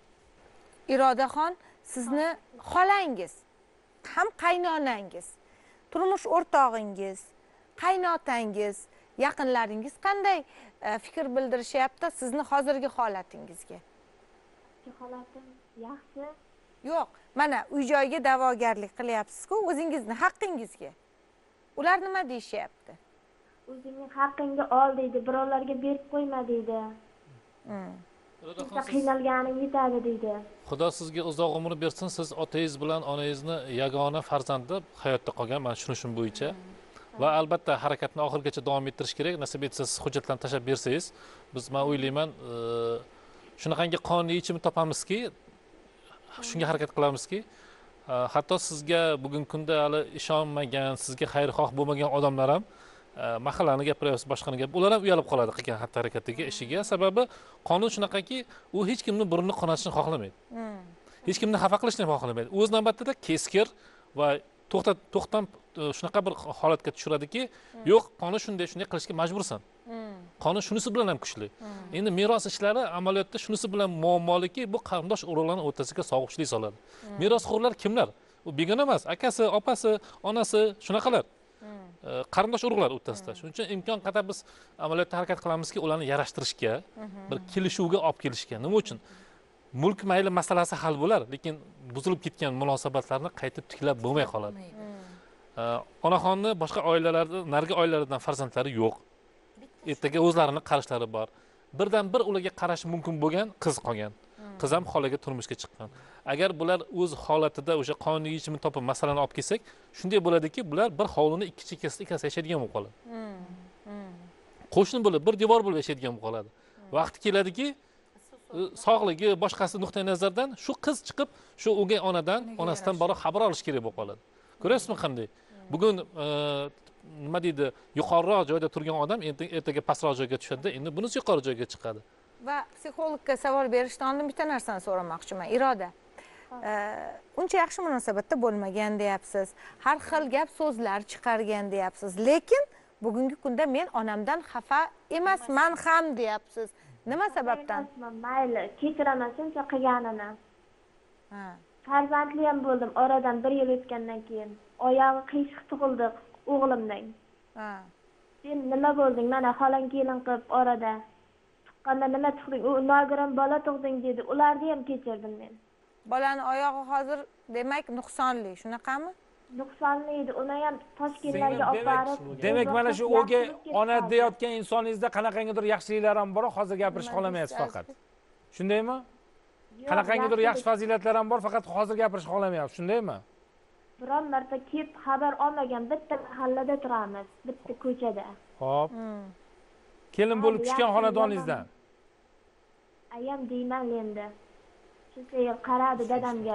Irodaxon, sizni xolangiz, ham qaynonangiz, turmush o'rtog'ingiz, qaynotangiz, yaqinlaringiz qanday fikr bildirishyapti sizni hozirgi holatingizga? Holatim yaxshi. Yo'q, mana uy joyga da'vogarlik qilyapsiz-ku, o'zingizning haqqingizga. Ular nima deyishyapti? O'zingning haqqingni ol deydi, birovlarga berib qo'yma deydi. Siz qiynalganing yetadi deydi. Xudo sizga uzoq umr bersin. Siz otangiz bilan onangizni yagona farzandi hayotda qolgan, men tushunishim bo'yicha. Va albatta harakatni oxirigacha davom ettirish kerak. Nasib etsa siz hujjatlarni tashlab bersangiz, biz men o'ylayman, shunaqangi qonuniy yechim topamizki, shunga harakat qilamizki, hatto sizga bugungi kunda hali ishonmagan, sizga xayrixoh bo'lmagan odamlar ham mahallani gapiryapsiz, boshqani gap, ular ham uyalib qoladi qilgan xatti harakatiga, ishiga. Sababi qonun shunaqaki, u hech kimni burnini qonatishni xohlamaydi. Hech kimni xafa qilishni xohlamaydi. O'z navbatida keskir va to'xtab to'xtam shunaqa bir holatga tushiradiki, yo'q, qonun shunday shunday qilishga majbursan. Qonun shunisi bilan ham kuchli. Endi meros ishlari amaliyotda shunisi bilan muammoliki, bu qarindosh urug'larning o'rtasiga sovuqchilik soladi. Merosxo'rlar kimlar? U begona emas, akasi, opasi, onasi, shunaqalar. Qarindosh urug'lar o'rtasida. Shuning uchun imkon qadar biz amaliyotda harakat qilamizki, ularni yarashtirishga, bir kelishuvga olib kelishga. Nima uchun? Mulk mayli masalasi hal bo'lar, lekin buzilib ketgan munosabatlarni qaytib tiklab bo'lmay qoladi. Onaxonni boshqa oilalarda, nargi oilalardan farzandlari yo'q. Ertaga o'zlarining qarashlari bor. Birdan bir ularga qarash mumkin bo'lgan qiz qolgan. Qiz ham xolaga turmushga chiqqan. Agar bular o'z holatida o'sha qonuniy yechimini topib masalani olib kelsak, shunday bo'ladiki, bular bir hovlini ikki chekkasida ikkasi yashaydigan bo'lib qoladi. Qo'shni bo'lib, bir devor bo'lib yashaydigan bo'lib qoladi. Vaqti keladiki, sog'ligi, boshqasi nuqtai nazardan shu qiz chiqib, shu o'gay onadan, onasidan bora xabar olish kerak bo'lib qoladi. Ko'rasizmi qanday? Bugun nima deydi, yuqoriroq joyda turgan odam ertaga pastroq joyga tushadi, endi bunisi yuqori joyga chiqadi. Va psixologga savol berishdan oldin bitta narsani so'ramoqchiman. Iroda, uncha yaxshi munosabatda bo'lmagan deyapsiz. Har xil gap so'zlar chiqargan deyapsiz. Lekin bugungi kunda men onamdan xafa emasman ham deyapsiz. Nima sababdan? Mayli, kechiraman shuncha qilganini. Ha. Farzandli ham bo'ldim oradan bir yil o'tgandan keyin. Oyog'i qiyshiq tug'ildi o'g'limning. Ha. Sen nima bo'lding? Mana xolang kelin qilib orada. Tuqqanda nima tug'ding? U nogiron bola tug'ding dedi. Ularni ham kechirdim men. Bolani oyog'i hozir demak nuqsonli, shunaqami? Nuqsonli edi. Uni ham Toshkentlarga olib borib. Demak, mana shu o'gay ona deyotgan insoningizda qanaqangidir yaxshiliklar ham bor, hozir gapirish xolamaysiz faqat. Shundaymi? Qanaqangidir yaxshi fazilatlar ham bor, faqat hozir gapirish xolamayapsiz, shundaymi? Biron marta kelib xabar olmagan, bitta mahallada turamiz, bitta ko'chada. Xo'p. Kelin bo'lib tushgan xonadoningizdan. Ayam deyman endi. Shu yil qaradi dadamga.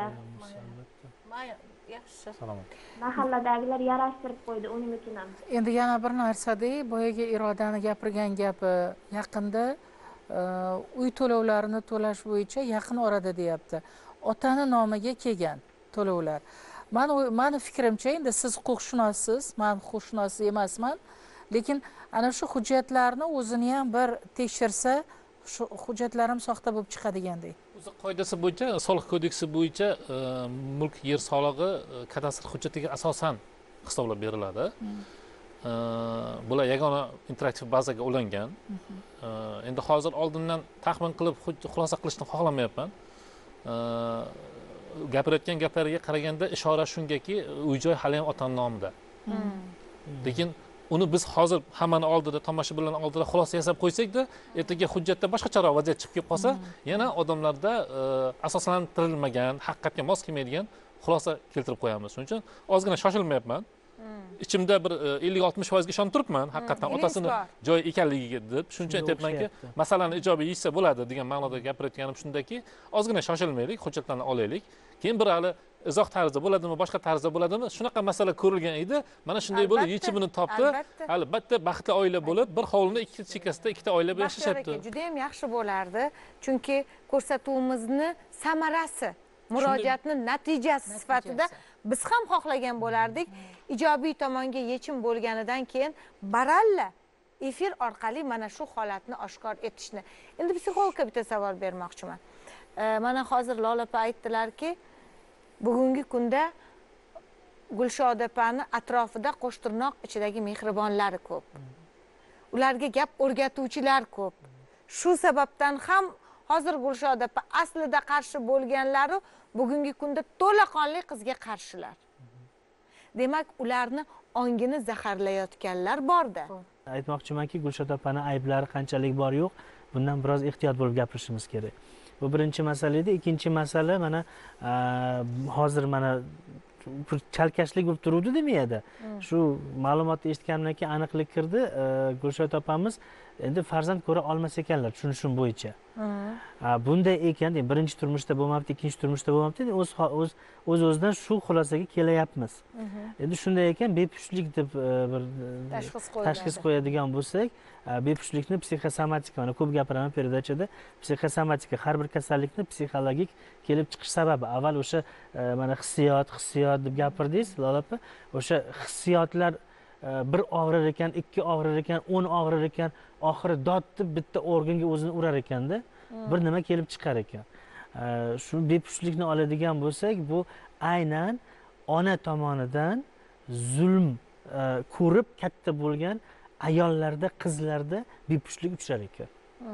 Yaxshi. Salomat. Mahalladagilar yarashtirib qo'ydi uning uchun ham. Endi yana bir narsada, boyaga Irodani gapirgan gapi yaqinda uy to'lovlarini to'lash bo'yicha yaqin orada deyapti. Otani nomiga kelgan to'lovlar. Men meni fikrimcha, endi siz huquqshunossiz, men huquqshunos emasman, lekin ana shu hujjatlarni o'zini ham bir tekshirsa, shu hujjatlarim soxta bo'lib chiqadigandek. O'zi qoidasi bo'yicha, soliq kodeksi bo'yicha mulk yer solig'i kadastr hujjatiga asosan hisoblab beriladi. Bular yagona interaktiv bazaga ulangan. Endi hozir oldindan taxmin qilib xulosa qilishni xohlamayapman. Gapirayotgan gaplariga qaraganda ishora shungaki, uy-joy hali ham otaning nomida. Lekin uni biz hozir hammani oldida, tomoshabinlarning oldida xulosa yasab qo'ysakda, ertaga hujjatda boshqacharoq vaziyat chiqib kelib qolsa, yana odamlarda asoslantirilmagan, haqiqatga mos kelmaydigan xulosa keltirib qo'yamiz. Shuning uchun ozgina shoshilmayapman. Ichimda bir ellik oltmish foizga ishonib turibman, haqiqatan otasini joyi ekanligiga deb. Shuning uchun aytyapmanki, masalani ijobiy yechsa bo'ladi degan ma'noda gapirayotganim shundaki, ozgina shoshilmaylik, hujjatlarni olaylik. Keyin bir hali izoh tarzda bo'ladimi, boshqa tarzda bo'ladimi? Shunaqa masala ko'rilgan edi. Mana shunday bo'lib, yechimini topdi. Albatta, baxtli oila bo'lib, bir hovlini ikki chekkasida ikkita oila bilan yashashyapti. Juda ham yaxshi bo'lardi, chunki ko'rsatuvimizni samarasi, murojaatni natijasi sifatida biz ham xohlagan bo'lardik. Ijobiy tomonga yechim bo'lganidan keyin baralla efir orqali mana shu holatni oshkor etishni. Endi psixologga bitta savol bermoqchiman. Mana hozir Lola opa aytdilarki, bugungi kunda Gulshoda opani atrofida qo'shtirnoq ichidagi mehribonlari ko'p. Ularga gap o'rgatuvchilar ko'p. Shu sababdan ham hozir Gulshoda opa aslida qarshi bo'lganlari bugungi kunda to'laqonli qizga qarshilar. Demak, ularni ongini zaharlayotganlar borda. Aytmoqchimanki, Gulshoda opani ayblari qanchalik bor yo'q, bundan biroz ehtiyot bo'lib gapirishimiz kerak. Bu birinchi masala edi. Ikkinchi masala mana hozir mana chalkashlik bo'lib turuvdi demaydi. Shu ma'lumotni eshitganimdan keyin aniqlik kirdi. Gulshoda opamiz endi farzand ko'ra olmas ekanlar tushunishim bo'yicha. Bunday ekan, birinchi turmushda bo'lmabdi, ikkinchi turmushda bo'lmabdi, o'z o'z o'z o'zidan shu xulosaga kelayapmiz. Endi shunday ekan, bepushtlik deb bir tashxis qo'yadigan bo'lsak, bepushtlikni psixosomatika, mana ko'p gapiraman peredachada, psixosomatika har bir kasallikni psixologik kelib chiqish sababi. Avval o'sha mana hissiyot, hissiyot deb gapirdingiz, Lola opa, o'sha hissiyotlar bir og'rir ekan, ikki og'rir ekan, o'n og'rir ekan, oxiri dod deb bitta organga o'zini urar ekanda, bir nima kelib chiqar ekan. Shu bepushtlikni oladigan bo'lsak, bu aynan ona tomonidan zulm ko'rib katta bo'lgan ayollarda, qizlarda bepushtlik uchrar ekan.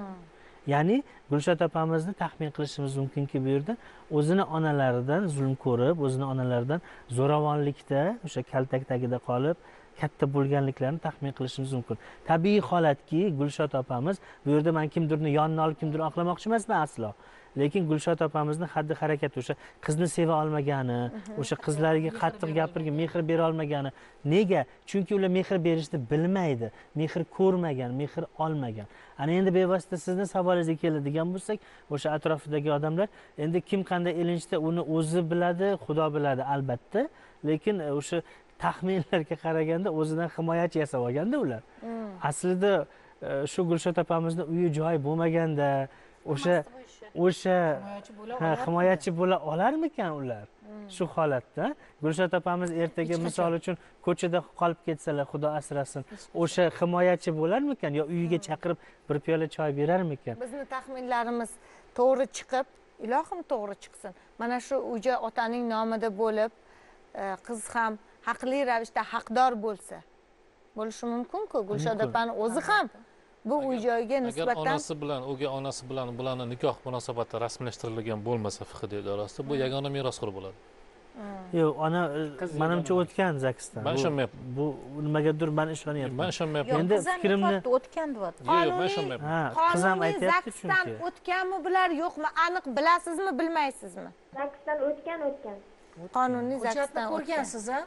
Ya'ni Gulshod opamizni taxmin qilishimiz mumkinki, bu yerda o'zini onalaridan zulm ko'rib, o'zini onalaridan zo'ravonlikda, o'sha kaltak tagida qolib katta bo'lganliklarini taxmin qilishimiz mumkin. Tabiiy holatki, Gulshod opamiz bu yerda men kimdirni yonini olib kimdirni oqlamoqchi emasman aslo. Lekin Gulshod opamizni xatti harakati, o'sha qizni seva olmagani, o'sha qizlariga qattiq gapirgan, mehr bera olmagani. Nega? Chunki ular mehr berishni bilmaydi, mehr ko'rmagan, mehr olmagan. Ana endi bevosita sizning savolingizga keladigan bo'lsak, o'sha atrofidagi odamlar endi kim qanday ilinjda uni o'zi biladi, Xudo biladi albatta, lekin o'sha taxminlarga qaraganda o'zidan himoyachi yasab olganda ular. Aslida shu Gulshod opamizning uyi joyi bo'lmaganda o'sha o'sha himoyachi bo'la olarmikan ular? Shu holatda Gulshod opamiz ertaga misol uchun ko'chada qolib ketsalar, Xudo asrasin, o'sha himoyachi bo'larmikan yo uyiga chaqirib bir piyola choy berarmikan? Bizning taxminlarimiz to'g'ri chiqib, ilohim to'g'ri chiqsin. Mana shu uy-joy otaning nomida bo'lib, qiz ham haqli ravishda haqdor bo'lsa, bo'lishi mumkin-ku. Gulshod opani o'zi ham bu uy-joyga nisbatan agar onasi bilan, o'gay onasi bilan bularning nikoh munosabati rasmiylashtirilgan bo'lmasa fiqh idorasida, bu yagona merosxo'r bo'ladi. Yo'q, ona menimcha o'tgan zaksdan. Men ishonmayapman. Bu nimagadir men ishonyapman. Men ishonmayapman. Endi fikrimni o'tgan deyapti. Yo'q, yo'q, men ishonmayapman. Ha, qizim aytayapti chunki. o'tganmi bular, yo'qmi, aniq bilasizmi, bilmaysizmi? Zaksdan o'tgan o'tgan. Qonuniy zaksdan ko'rgansiz, a?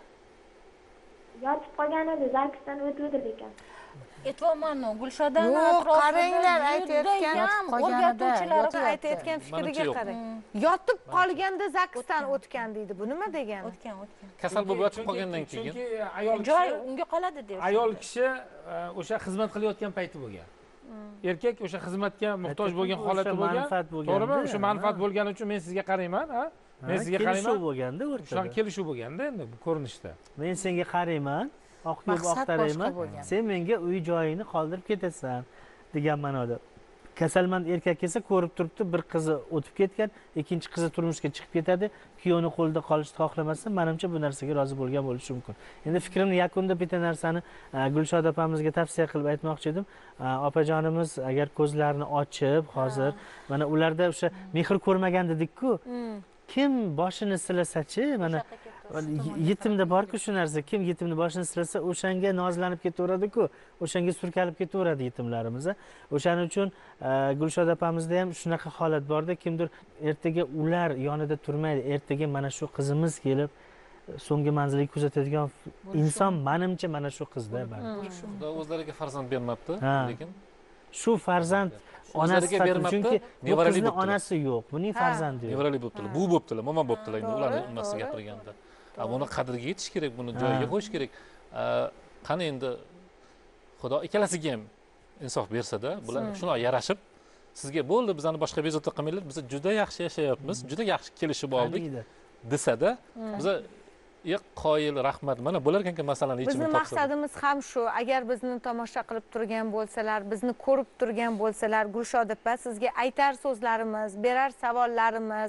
Yotib qolgan edi, zaksdan o'tdi ekan. Aytmoqman, Gulshodani yo'q, qaranglar, aytayotgan o'rgatuvchilari aytayotgan fikriga qarang. Yotib qolganda zaksdan o'tgan deydi. Bu nima degani? O'tgan, o'tgan. Kasal bo'lib yotib qolgandan keyin chunki ayol joy kishi unga qoladi deb. ayol kishi o'sha xizmat qilayotgan payti bo'lgan. Erkak o'sha xizmatga muhtoj bo'lgan holati bo'lgan. To'g'rimi? O'sha manfaat bo'lgani uchun men sizga qarayman, ha? Men sizga qarayman. Kelishuv bo'lganda o'rtada. Shu kelishuv bo'lganda endi bu ko'rinishda. Men senga qarayman, oq yeb oqtarayman, sen menga uy joyingni qoldirib ketasan degan ma'noda. Kasalmand erkak kelsa ko'rib turibdi, bir qizi o'tib ketgan, ikkinchi qizi turmushga chiqib ketadi, kuyovni qo'lida qolishni xohlamasa, menimcha bu narsaga rozi bo'lgan bo'lishi mumkin. Endi fikrimni yakunida bitta narsani Gulshod opamizga tavsiya qilib aytmoqchi edim. Opajonimiz agar ko'zlarini ochib, hozir mana ularda o'sha mehr ko'rmagan dedik-ku. Kim boshini silasa-chi, mana yetimda bor-ku shu narsa. Kim yetimni boshini silasa, o'shanga nozlanib ketaveradi-ku, o'shanga surkalib ketaveradi yetimlarimiz. O'shaning uchun Gulshod opamizda ham shunaqa holat borda, kimdir ertaga ular yonida turmaydi, ertaga mana shu qizimiz kelib so'nggi manzilga kuzatadigan inson menimcha mana shu qizda baribir. Xudo o'zlariga farzand bermabdi, lekin shu farzand onasi chunki bu qizni onasi yo'q, buning farzandi yo'q. nevarali bo'libdilar, bu bo'libdilar, momo bo'libdilar, endi ularning ummasiga gapirganda. Buni qadriga yetish kerak, buni joyiga qo'yish kerak. Qani endi Xudo ikkalasiga ham insof bersa-da, bular shunday yarashib, sizga bo'ldi, bizani boshqa bezovta qilmanglar, biz juda yaxshi yashayapmiz, juda yaxshi kelishib oldik desa-da, biz yo'q, qoyil, rahmat, mana bo'lar ekan masalani yechimini topsa. Bizning maqsadimiz ham shu. Agar bizni tomosha qilib turgan bo'lsalar, bizni ko'rib turgan bo'lsalar, Gulshod opa, sizga aytar so'zlarimiz, berar savollarimiz,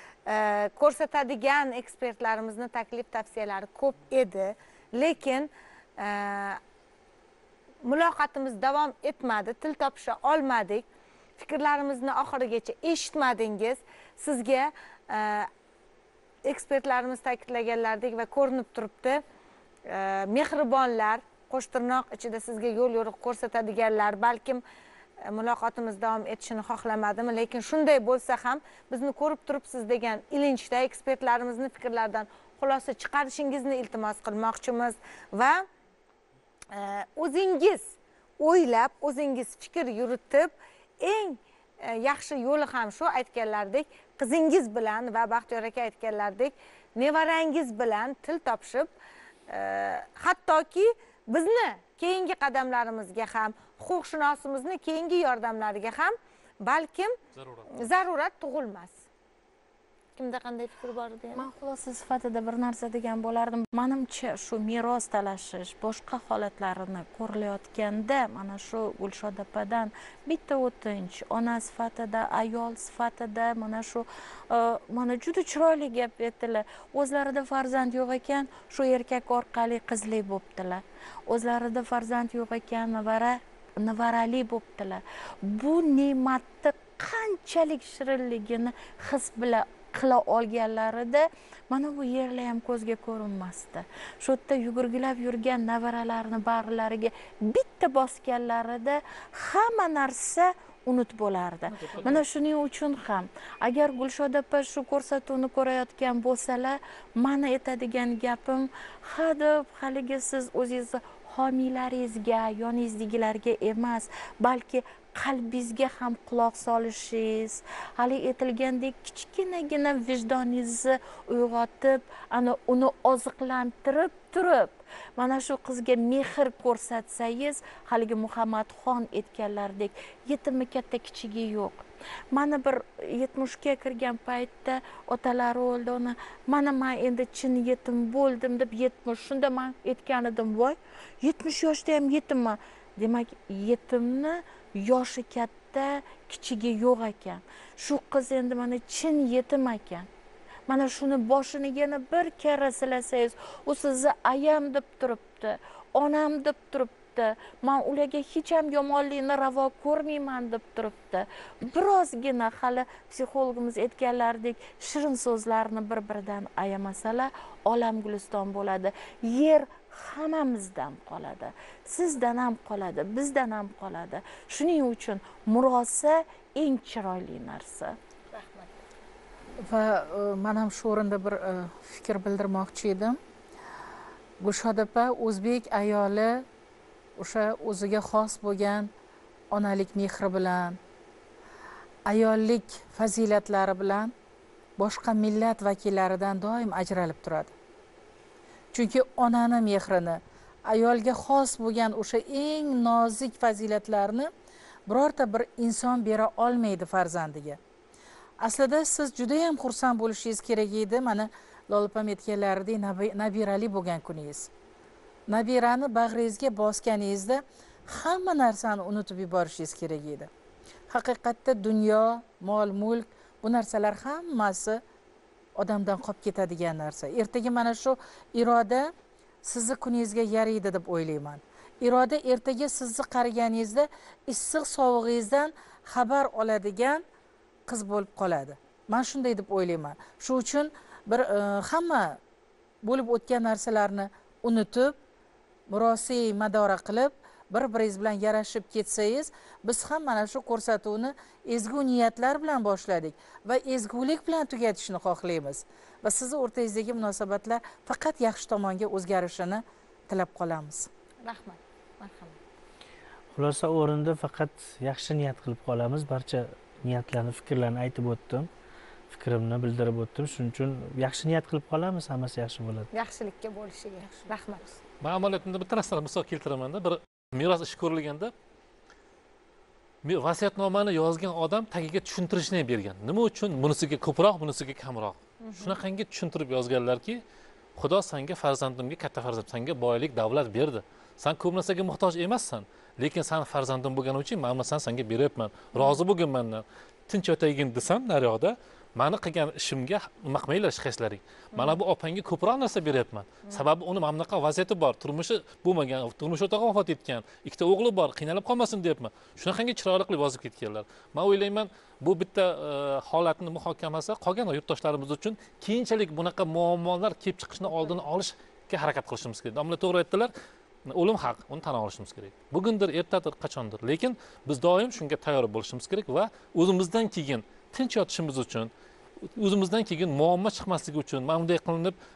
ko'rsatadigan ekspertlarimizni taklif tavsiyalari ko'p edi, lekin muloqotimiz davom etmadi, til topisha olmadik, fikrlarimizni oxirigacha eshitmadingiz. Sizga ekspertlarimiz ta'kidlaganlaridek va ko'rinib turibdi, mehribonlar, qo'shtirnoq ichida sizga yo'l yo'riq ko'rsatadiganlar, balkim muloqotimiz davom etishini xohlamadimi, lekin shunday bo'lsa ham bizni ko'rib turibsiz degan ilinjda ekspertlarimizning fikrlaridan xulosa chiqarishingizni iltimos qilmoqchimiz va o'zingiz o'ylab o'zingiz fikr yuritib eng yaxshi yo'li ham shu, aytganlaridek qizingiz bilan va Baxtiyor aka aytganlaridek nevarangiz bilan til topishib, hattoki bizni keyingi qadamlarimizga ham, huquqshunosimizni keyingi yordamlariga ham balkim zarurat tug'ilmas. Kimda qanday fikr bor edi? Men xulosa sifatida bir narsa degan bo'lardim. Menimcha shu meros talashish boshqa holatlarini ko'rilayotganda, mana shu Gulshod opadan bitta o'tinch, ona sifatida, ayol sifatida mana shu mana juda chiroyli gap aytdilar. O'zlarida farzand yo'q ekan, shu erkak orqali qizli bo'ptilar. O'zlarida farzand yo'q ekan, nevara nevarali bo'ptilar. Bu ne'matni qanchalik shirinligini his bila qila olganlarida mana bu yerlar ham ko'zga ko'rinmasdi. Shu yerda yugurgilab yurgan nevaralarni bag'rilariga bitta bosganlarida hamma narsa unut bo'lardi. Mana shuning uchun ham agar Gulshod opa shu ko'rsatuvni ko'rayotgan bo'lsalar, mana aytadigan gapim, ha deb haligi siz o'zingizni homilaringizga, yoningizdagilarga emas, balki qalbingizga ham quloq solishingiz, hali aytilgandek kichkinagina vijdoningizni uyg'otib, ana uni oziqlantirib turib, mana shu qizga mehr ko'rsatsangiz, haligi Muhammadxon aytganlaridek yetimi katta kichigi yo'q. Mana bir yetmishga kirgan paytda otalari o'ldi, ona mana men endi chin yetim bo'ldim deb yetmish, shunda men aytgan edim, voy, yetmish yoshda ham yetimman. Demak, yetimni yoshi katta, kichigi yo'q ekan. Shu qiz endi mana chin yetim ekan. Mana shuni boshini yana bir karra silasangiz, u sizni ayam deb turibdi, onam deb turibdi. Men ularga hech ham yomonlikni ravo ko'rmayman deb turibdi. Birozgina hali psixologimiz aytganlaridek shirin so'zlarni bir-biridan ayamasalar, olam guliston bo'ladi. Yer hammamizdan qoladi. Sizdan ham qoladi, bizdan ham qoladi. Shuning uchun murosa eng chiroyli narsa. Rahmat. Va men ham shu o'rinda bir fikr bildirmoqchi edim. Gulshod opa o'zbek ayoli o'sha o'ziga xos bo'lgan onalik mehri bilan, ayollik fazilatlari bilan boshqa millat vakillaridan doim ajralib turadi. Chunki onani mehrini, ayolga xos bo'lgan o'sha eng nozik fazilatlarni birorta bir inson bera olmaydi farzandiga. Aslida siz juda ham xursand bo'lishingiz kerak edi, mana Lolipam aytganlaridek nabirali bo'lgan kuningiz. Nabirani bag'ringizga bosganingizda hamma narsani unutib yuborishingiz kerak edi. Haqiqatda dunyo, mol, mulk, bu narsalar hammasi odamdan qolib ketadigan narsa. Ertaga mana shu iroda sizni kuningizga yaraydi deb o'ylayman. Iroda ertaga sizni qariganingizda issiq sovug'ingizdan xabar oladigan qiz bo'lib qoladi. Men shunday deb o'ylayman. Shu uchun bir e, hamma bo'lib o'tgan narsalarni unutib, murosiy madora qilib, bir-biringiz bilan yarashib ketsangiz, biz ham mana shu ko'rsatuvni ezgu niyatlar bilan boshladik va ezgulik bilan tugatishni xohlaymiz. Va sizni o'rtangizdagi munosabatlar faqat yaxshi tomonga o'zgarishini tilab qolamiz. Rahmat. Marhamat. Xulosa o'rinda faqat yaxshi niyat qilib qolamiz. Barcha niyatlarni, fikrlarni aytib o'tdim. Fikrimni bildirib o'tdim. Shuning uchun yaxshi niyat qilib qolamiz, hammasi yaxshi bo'ladi. Yaxshilikka bo'lishiga. Rahmat. Men amaliyatimda bitta narsani misol keltiraman-da, bir meros ish ko'rilganda vasiyatnomani yozgan odam tagiga tushuntirishni ham bergan. Nima uchun bunisiga ko'proq, bunisiga kamroq. Shunaqangi tushuntirib yozganlarki, Xudo senga farzandimga katta farzand, senga boylik, davlat berdi. Sen ko'p narsaga muhtoj emassan, lekin sen farzandim bo'lgani uchun men sen senga beryapman. Rozi bo'lgin mendan. Tinch yotagin desam, naryoqda meni qilgan ishimga nima qilmanglar hech Mana bu opangga ko'proq narsa beryapman. Sababi uni mana bunaqa vaziyati bor, turmushi bo'lmagan, turmush o'rtog'i vafot etgan, ikkita o'g'li bor, qiynalib qolmasin deyapman. Shunaqangi chiroyli qilib yozib ketganlar. Men o'ylayman, bu bitta holatni muhokamasi qolgan yurtdoshlarimiz uchun keyinchalik bunaqa muammolar kelib chiqishini oldini olishga harakat qilishimiz kerak. Domla to'g'ri aytdilar. O'lim haq, uni tan olishimiz kerak. Bugundir, ertadir, qachondir. Lekin biz doim shunga tayyor bo'lishimiz kerak va o'zimizdan keyin tinch yotishimiz uchun, o'zimizdan keyin muammo chiqmasligi uchun, mana bunday qilinib, hali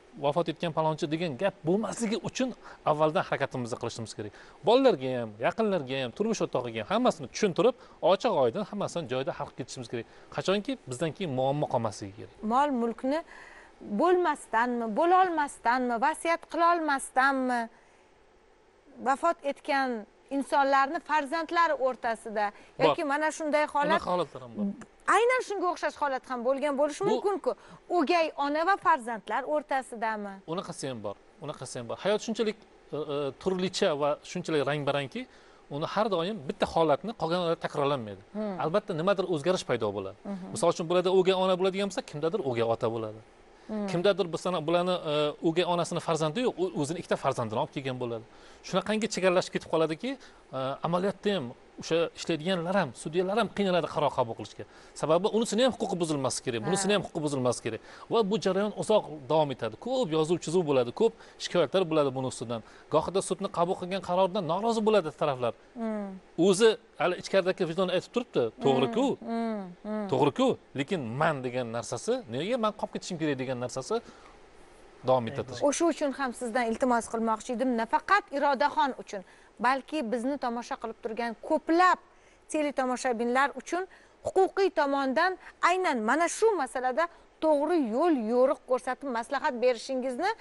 vafot etgan palonchi degan gap bo'lmasligi uchun avvaldan harakatimizni qilishimiz kerak. Bolalarga ham, yaqinlarga ham, turmush o'rtog'iga ham hammasini tushuntirib, ochiq oydin hammasini joyida hal qilib ketishimiz kerak. Qachonki bizdan keyin muammo qolmasligi kerak. Mol mulkni bo'lmasdanmi, bo'la olmasdanmi, vasiyat qila olmasdanmi vafot etgan insonlarni farzandlari o'rtasida yoki mana shunday holat holatlar ham bor. Aynan shunga o'xshash holat ham bo'lgan bo'lishi mumkin-ku. O'gay ona va farzandlar o'rtasidami? Unaqasi ham bor. Unaqasi ham bor. Hayot shunchalik turlicha va shunchalik rang-barangki, uni har doim bitta holatni qolganlar takrorlanmaydi. Albatta nimadir o'zgarish paydo bo'ladi. Misol uchun bo'ladi o'gay ona bo'ladigan bo'lsa, kimdadir o'gay ota bo'ladi. Kimdadir bularni o'gay onasini farzandi yo'q, o'zini ikkita farzandini olib kelgan bo'ladi. Shunaqangi chegallashib ketib qoladiki, amaliyotda ham o'sha ishlaydiganlar ham, sudyalar ham qiynaladi qaror qabul qilishga. Sababi unisini ham huquqi buzilmasligi kerak, bunisini ham huquqi buzilmasligi kerak. Va bu jarayon uzoq davom etadi. Ko'p yozuv-chizuv bo'ladi, ko'p shikoyatlar bo'ladi buning ustidan. Gohida sudni qabul qilgan qarordan norozi bo'ladi taraflar. O'zi hali ichkaridagi vijdon aytib turibdi, to'g'ri-ku. To'g'ri-ku, lekin men degan narsasi, nega men qolib ketishim kerak degan narsasi davom etadi. O'sha uchun ham sizdan iltimos qilmoqchi edim, nafaqat Irodaxon uchun, balki bizni tomosha qilib turgan ko'plab teletomoshabinlar uchun huquqiy tomondan aynan mana shu masalada to'g'ri yo'l yo'riq ko'rsatib maslahat berishingizni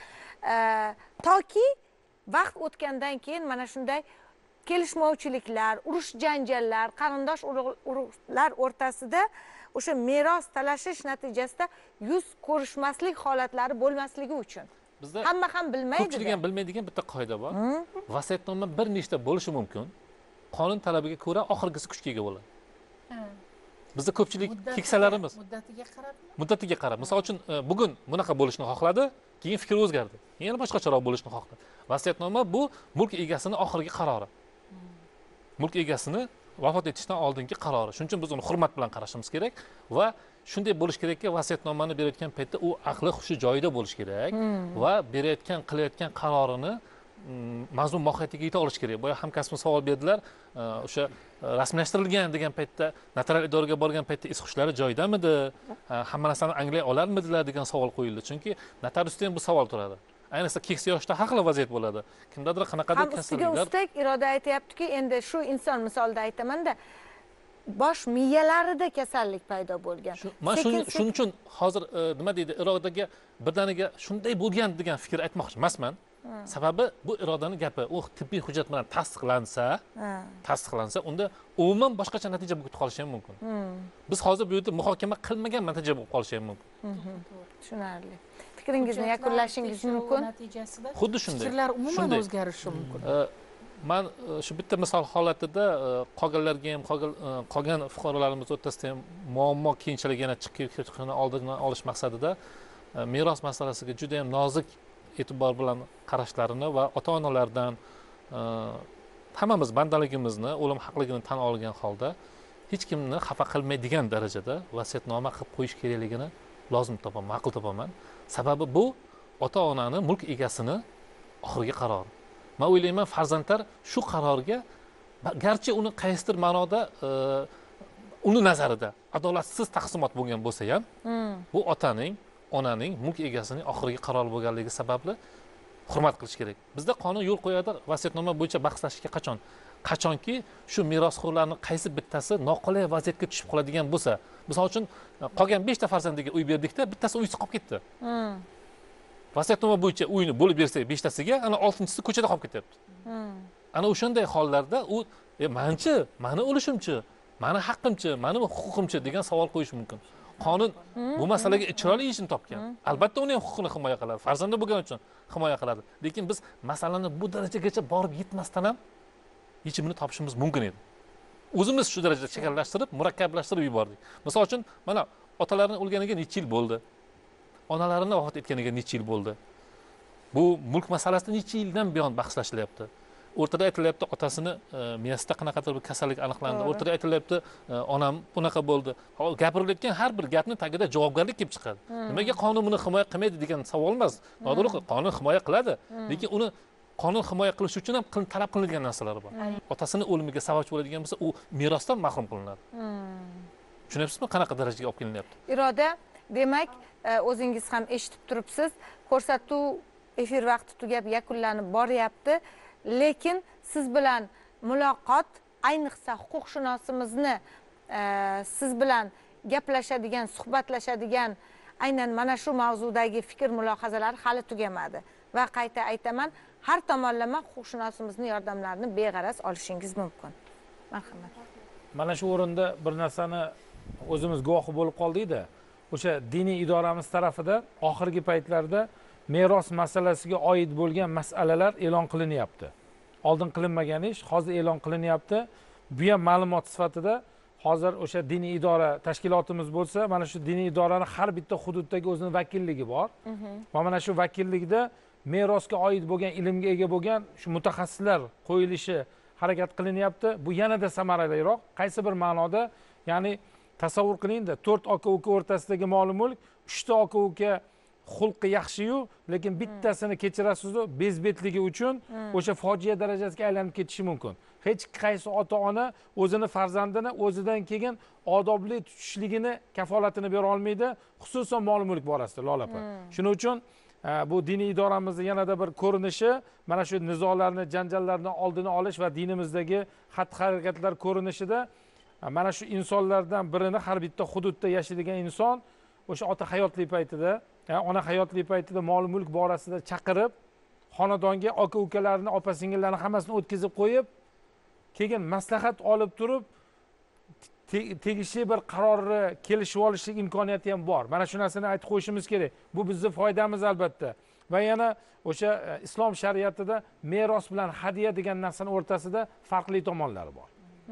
toki vaqt o'tgandan keyin mana shunday kelishmovchiliklar, urush janjallar, qarindosh urug'lar o'rtasida o'sha meros talashish natijasida yuz ko'rishmaslik holatlari bo'lmasligi uchun. Bizda hamma ham bilmaydi. Ko'pchilik ham bilmaydigan bitta qoida bor. Vasiyatnoma bir nechta bo'lishi mumkin. Qonun talabiga ko'ra oxirgisi kuchga ega bo'ladi. Bizda ko'pchilik keksalarimiz muddatiga qarab, muddatiga qarab. Misol uchun bugun bunaqa bo'lishni xohladi, keyin fikri o'zgardi. Yana boshqacharoq bo'lishni xohladi. Vasiyatnoma bu mulk egasining oxirgi qarori. Mulk egasini vafot etishdan oldingi qarori. Shuning uchun biz uni hurmat bilan qarashimiz kerak va shunday bo'lish kerakki, vasiyatnomani berayotgan paytda u aqli hushi joyida bo'lishi kerak va berayotgan, qilayotgan qarorini mazmun mohiyatiga yeta olish kerak. Boya hamkasbim savol berdilar, o'sha rasmiylashtirilgan degan paytda, notarial idoraga borgan paytda is-hushlari joyidamidi, hamma narsani anglay olarmidilar degan savol qo'yildi. Chunki notariusda ham bu savol turadi. Ayniqsa keksa yoshda haqli vaziyat bo'ladi. Kimdadir qanaqadir kasalliklar. Ham ustak Iroda aytayaptiki, endi shu inson misolida aytaman-da, bosh miyalarida kasallik paydo bo'lgan. Men shuning uchun hozir nima deydi, Irodaga birdaniga shunday bo'lgan degan fikr aytmoqchi emasman. Sababi bu Irodaning gapi, u tibbiy hujjat bilan tasdiqlansa, tasdiqlansa, unda umuman boshqacha natija bo'lib qolishi ham mumkin. Biz hozir bu yerda muhokama qilmagan natija bo'lib qolishi ham mumkin. Tushunarli. Fikringizni yakunlashingiz mumkin. Natijasida xuddi shunday fikrlar umuman o'zgarishi mumkin. Men shu bitta misol holatida qolganlarga ham, qolgan fuqarolarimiz o'rtasida ham muammo keyinchalik yana chiqib ketishini oldini olish maqsadida meros masalasiga juda ham nozik e'tibor bilan qarashlarini va ota-onalardan hammamiz bandaligimizni, o'lim haqligini tan olgan holda hech kimni xafa qilmaydigan darajada vasiyatnoma qilib qo'yish kerakligini lozim topaman, ma'qul topaman. Sababi bu ota-onani, mulk egasini oxirgi qarori. Men o'ylayman, farzandlar shu qarorga garchi uni qaysidir ma'noda uni nazarida adolatsiz taqsimot bo'lgan bo'lsa ham, bu otaning, onaning, mulk egasining oxirgi qarori bo'lganligi sababli hurmat qilish kerak. Bizda qonun yo'l qo'yadi vasiyatnoma bo'yicha bahslashishga qachon? Qachonki shu merosxo'rlarning qaysi bittasi noqulay vaziyatga tushib qoladigan bo'lsa, misol uchun qolgan besh ta farzandiga uy berdikda, bittasi uysiz qolib ketdi. Vasiyatnoma bo'yicha uyni bo'lib bersak besh tasiga, ana oltinchisi ko'chada qolib ketyapti. Ana o'shanday hollarda u, "E, menchi, meni o'lishimchi, meni haqqimchi, meni huquqimchi" degan savol qo'yish mumkin. Qonun bu masalaga chiroyli yechim topgan. Albatta uni ham huquqini himoya qiladi, farzandi bo'lgani uchun himoya qiladi. Lekin biz masalani bu darajagacha borib yetmasdan ham yechimini topishimiz mumkin edi. O'zimiz shu darajada chegallashtirib, murakkablashtirib yubordik. Misol uchun, mana otalarining o'lganiga necha yil bo'ldi? Onalarini vafot etganiga necha yil bo'ldi? Bu mulk masalasida necha yildan buyon bahslashilyapti. O'rtada aytilyapti, otasini miyasida qanaqadir bir kasallik aniqlandi. O'rtada aytilyapti, onam bunaqa bo'ldi. Gapirilayotgan har bir gapning tagida javobgarlik kelib chiqadi. Nimaga qonun buni himoya qilmaydi degan savol emas. To'g'ri, qonun himoya qiladi, lekin uni qonun himoya qilish uchun ham talab qilinadigan narsalar bor. Otasini o'limiga sababchi bo'ladigan bo'lsa, u merosdan mahrum qilinadi. Tushunyapsizmi, qanaqa darajaga olib kelinyapti? Iroda, demak o'zingiz ham eshitib turibsiz, ko'rsatuv efir vaqti tugab yakunlanib boryapti, lekin siz bilan muloqot, ayniqsa huquqshunosimizni siz bilan gaplashadigan, suhbatlashadigan aynan mana shu mavzudagi fikr mulohazalar hali tugamadi va qayta aytaman, har tomonlama huquqshunosimizni yordamlarini beg'araz olishingiz mumkin. Marhamat. Mana shu o'rinda bir narsani o'zimiz guvohi bo'lib qoldik-da. O'sha diniy idoramiz tarafida oxirgi paytlarda meros masalasiga oid bo'lgan masalalar e'lon qilinyapti. Oldin qilinmagan ish hozir e'lon qilinyapti. Bu ham ma'lumot sifatida hozir o'sha diniy idora tashkilotimiz bo'lsa, mana shu diniy idorani har bitta hududdagi o'zining vakilligi bor. Va mana shu vakillikda merosga oid bo'lgan, ilmga ega bo'lgan shu mutaxassislar qo'yilishi harakat qilinyapti. Bu yanada samaraliroq. Qaysi bir ma'noda, ya'ni tasavvur qiling-da, to'rt aka-uka o'rtasidagi mol mulk, uchta aka-uka xulqi yaxshi-yu, lekin bittasini kechirasiz-ku, bezbetligi uchun o'sha fojia darajasiga aylanib ketishi mumkin. Hech qaysi ota-ona o'zini farzandini o'zidan keyin odobli tutishligini kafolatini bera olmaydi, xususan mol mulk borasida, Lola opa. Shuning uchun bu diniy idoramizning yanada bir ko'rinishi mana shu nizolarni, janjallarni oldini olish va dinimizdagi xatti-harakatlar ko'rinishida mana shu insonlardan birini har bitta hududda yashaydigan inson o'sha ota hayotli paytida, ona hayotli paytida mol mulk borasida chaqirib, xonadonga aka-ukalarni, opa-singillarni hammasini o'tkazib qo'yib, keyin maslahat olib turib, tegishli bir qarorni kelishib olishlik imkoniyati ham bor. Mana shu narsani aytib qo'yishimiz kerak. Bu bizning foydamiz albatta. Va yana o'sha islom shariatida meros bilan hadiya degan narsani o'rtasida farqli tomonlari bor.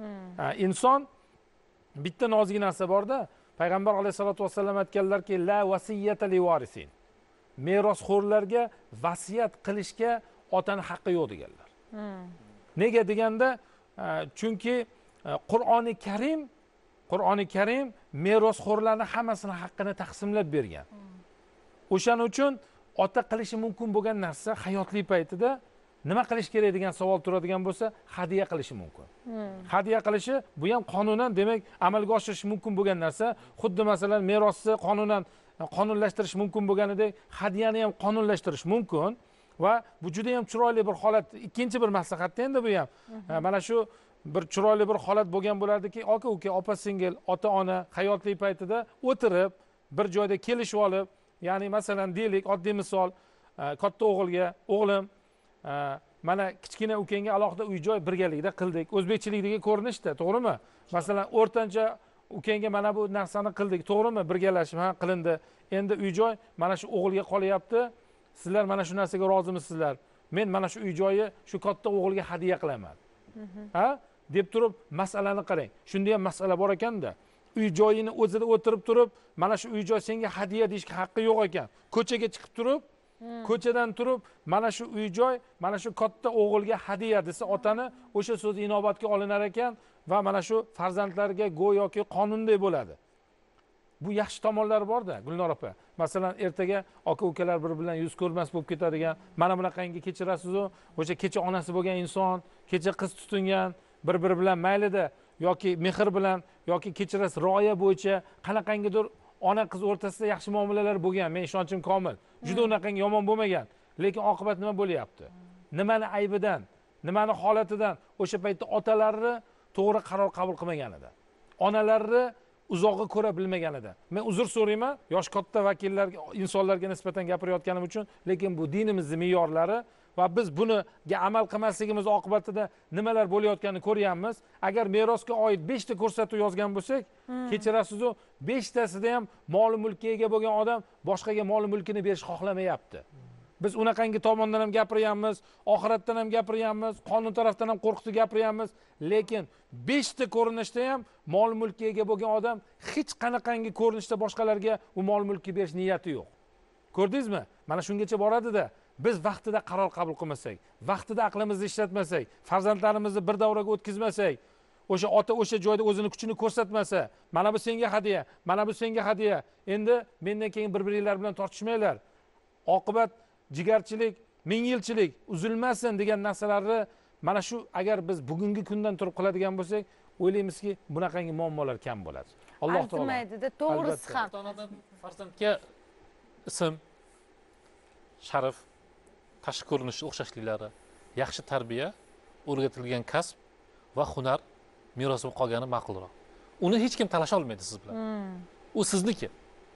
Inson bitta nozik narsa borda, Payg'ambar alayhisolatu vasallam aytganlarki, la vasiyata li varisin. Merosxo'rlarga vasiyat qilishga otaning haqqi yo'q deganlar. Nega deganda, chunki Qur'oni Karim Qur'oni Karim merosxo'rlarning hammasini haqqini taqsimlab bergan. O'shaning uchun ota qilishi mumkin bo'lgan narsa hayotli paytida nima qilish kerak degan savol turadigan bo'lsa, hadiya qilishi mumkin. Hadiya qilishi bu ham qonunan, demak, amalga oshirish mumkin bo'lgan narsa. Xuddi masalan merosni qonunan qonunlashtirish mumkin bo'lganidek, hadiyani ham qonunlashtirish mumkin va bu juda ham chiroyli bir holat. Ikkinchi bir maslahatda endi bu ham. Mana shu bir chiroyli bir holat bo'lgan bo'lardiki, aka-uka, opa-singil, ota-ona hayotli paytida o'tirib, bir joyda kelishib olib, ya'ni masalan deylik, oddiy misol, katta o'g'ilga, o'g'lim, mana kichkina ukangga alohida uy-joy birgalikda qildik. O'zbekchilikdagi ko'rinishda, to'g'rimi? Masalan, o'rtancha ukangga mana bu narsani qildik, to'g'rimi? Birgalashib ha qilindi. Endi uy-joy mana shu o'g'ilga qolyapti. Sizlar mana shu narsaga rozimisizlar? Men mana shu uy-joyni shu katta o'g'ilga hadiya qilaman. Ha? deb turib masalani qarang. Shunda ham masala bor ekanda. Uy joyini o'zida o'tirib turib, mana shu uy joy senga hadiya deyishga haqqi yo'q ekan. Ko'chaga chiqib turib, ko'chadan turib, mana shu uy joy, mana shu katta o'g'ilga hadiya desa, otani o'sha so'z inobatga olinar ekan va mana shu farzandlarga go'yoki qonunday bo'ladi. Bu yaxshi tomonlari bor-da, Gulnor opa. Masalan, ertaga aka-ukalar bir bilan yuz ko'rmas bo'lib ketadigan, mana bunaqangi kechirasiz-ku, o'sha kecha onasi bo'lgan inson, kecha qiz tutingan, bir-biri bilan maylida yoki mehr bilan yoki kechirasiz rioya bo'yicha qanaqangidir ona qiz o'rtasida yaxshi muomalalar bo'lgan, men ishonchim komil. Juda unaqangi yomon bo'lmagan, lekin oqibat nima bo'lyapti? Nimani aybidan, nimani holatidan o'sha paytda otalarni to'g'ri qaror qabul qilmaganida, onalarni uzoqqa ko'ra bilmaganida. Men uzr so'rayman, yosh katta vakillarga, insonlarga nisbatan gapirayotganim uchun, lekin bu dinimizning me'yorlari va biz buniga amal qilmasligimiz oqibatida nimalar bo'layotganini ko'ryapmiz. Agar merosga oid besh ta ko'rsatuv yozgan bo'lsak, kechirasiz-ku, besh tasida ham mol mulkka ega bo'lgan odam boshqaga mol mulkini berish xohlamayapti. Biz unaqangi tomondan ham gapiryapmiz, oxiratdan ham gapiryapmiz, qonun tarafdan ham qo'rqitib gapiryapmiz, lekin besh ta ko'rinishda ham mol mulkka ega bo'lgan odam hech qanaqangi ko'rinishda boshqalarga u mol mulkni berish niyati yo'q. Ko'rdingizmi? Mana shungacha boradi-da. Biz vaqtida qaror qabul qilmasak, vaqtida aqlimizni ishlatmasak, farzandlarimizni bir davraga o'tkazmasak, o'sha ota o'sha joyda o'zini kuchini ko'rsatmasa, mana bu senga hadiya, mana bu senga hadiya. Endi mendan keyin bir-biringlar bilan tortishmanglar. Oqibat jigarchilik, ming yilchilik uzilmasin degan narsalarni mana shu agar biz bugungi kundan turib qiladigan bo'lsak, o'ylaymizki bunaqangi muammolar kam bo'ladi. Alloh taolo arzimaydi-da, to'g'risi ham. Ota-onadan farzandga ism, sharaf, tashqi ko'rinish o'xshashliklari, yaxshi tarbiya, o'rgatilgan kasb va hunar meros bo'lib qolgani ma'qulroq. Uni hech kim talasha olmaydi siz bilan. U sizniki.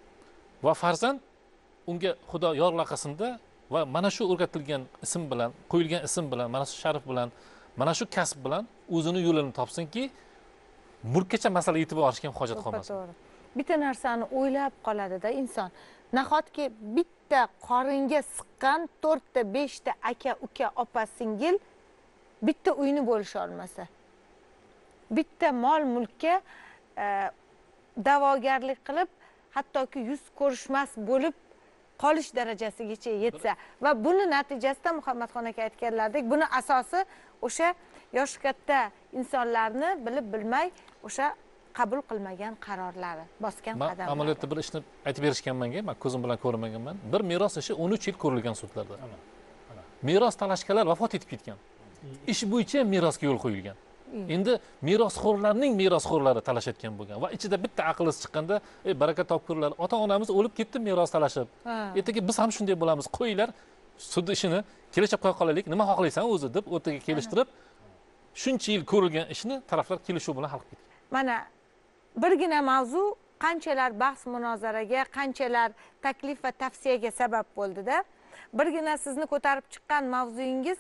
Va farzand unga Xudo yorlaqasida va mana shu o'rgatilgan ism bilan, qo'yilgan ism bilan, mana shu sharaf bilan, mana shu kasb bilan o'zini yo'lini topsinki, mulkkacha masala yetib borishga ham hojat qolmasin. To'g'ri. Bitta narsani o'ylab qoladi-da inson. Nahotki bitta qoringa siqqan to'rtta, beshta aka, uka, opa, singil bitta uyni bo'lisha olmasa, bitta mol mulkka e, da'vogarlik qilib, hattoki yuz ko'rishmas bo'lib qolish darajasigacha yetsa va buni natijasida Muhammadxon aka aytganlaridek, buni asosi o'sha yoshi katta insonlarni bilib bilmay o'sha qabul qilmagan qarorlari, bosgan qadamlari. Men amaliyotda bir ishni aytib berishganman-ki, men ko'zim bilan ko'rmaganman. Bir meros ishi o'n uch yil ko'rilgan sudlarda. Meros talashkalar vafot etib ketgan. Ish bo'yicha merosga yo'l qo'yilgan. Endi merosxo'rlarning merosxo'rlari talashayotgan bo'lgan va ichida bitta aqlsiz chiqqanda, "Ey baraka topkurlar, ota-onamiz o'lib ketdi meros talashib. Ertaga biz ham shunday bo'lamiz, qo'yinglar, sud ishini kelishib qo'ya qolaylik, nima xohlaysan o'zi" deb o'rtaga kelishtirib, shuncha yil ko'rilgan ishni taraflar kelishuv bilan hal qilgan. Mana birgina mavzu qanchalar bahs munozaraga, qanchalar taklif va tavsiyaga sabab bo'ldi-da. Birgina sizni ko'tarib chiqqan mavzuyingiz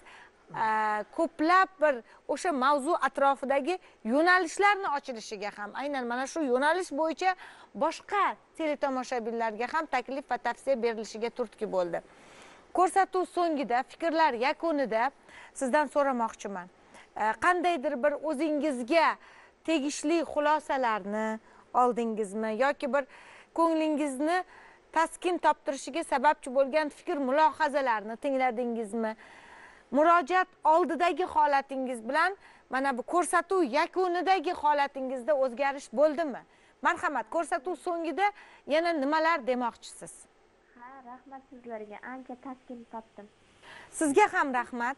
ko'plab bir o'sha mavzu atrofidagi yo'nalishlarni ochilishiga ham, aynan mana shu yo'nalish bo'yicha boshqa teletomoshabinlarga ham taklif va tavsiya berilishiga turtki bo'ldi. Ko'rsatuv so'ngida, fikrlar yakunida sizdan so'ramoqchiman. Qandaydir bir o'zingizga tegishli xulosalarni oldingizmi yoki bir ko'nglingizni taskin toptirishiga sababchi bo'lgan fikr mulohazalarni tingladingizmi? Murojaat oldidagi holatingiz bilan mana bu ko'rsatuv yakunidagi holatingizda o'zgarish bo'ldimi? Marhamat, ko'rsatuv so'ngida yana nimalar demoqchisiz? Ha, rahmat sizlarga, ancha taskin topdim. Sizga ham rahmat.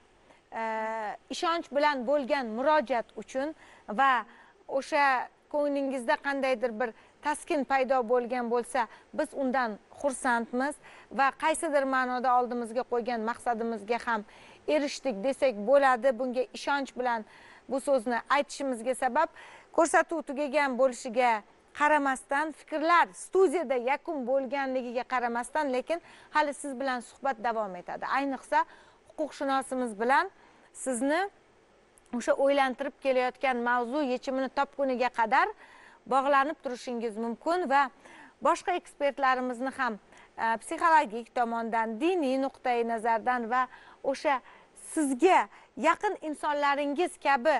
Ishonch bilan bo'lgan murojaat uchun va o'sha ko'nglingizda qandaydir bir taskin paydo bo'lgan bo'lsa, biz undan xursandmiz va qaysidir ma'noda oldimizga qo'ygan maqsadimizga ham erishdik desak bo'ladi. Bunga ishonch bilan bu so'zni aytishimizga sabab ko'rsatuv tugagan bo'lishiga qaramasdan, fikrlar studiyada yakun bo'lganligiga qaramasdan, lekin hali siz bilan suhbat davom etadi. Ayniqsa huquqshunosimiz bilan sizni o'sha o'ylantirib kelayotgan mavzu yechimini topguniga qadar bog'lanib turishingiz mumkin va boshqa ekspertlarimizni ham psixologik tomondan, diniy nuqtai nazardan va o'sha sizga yaqin insonlaringiz kabi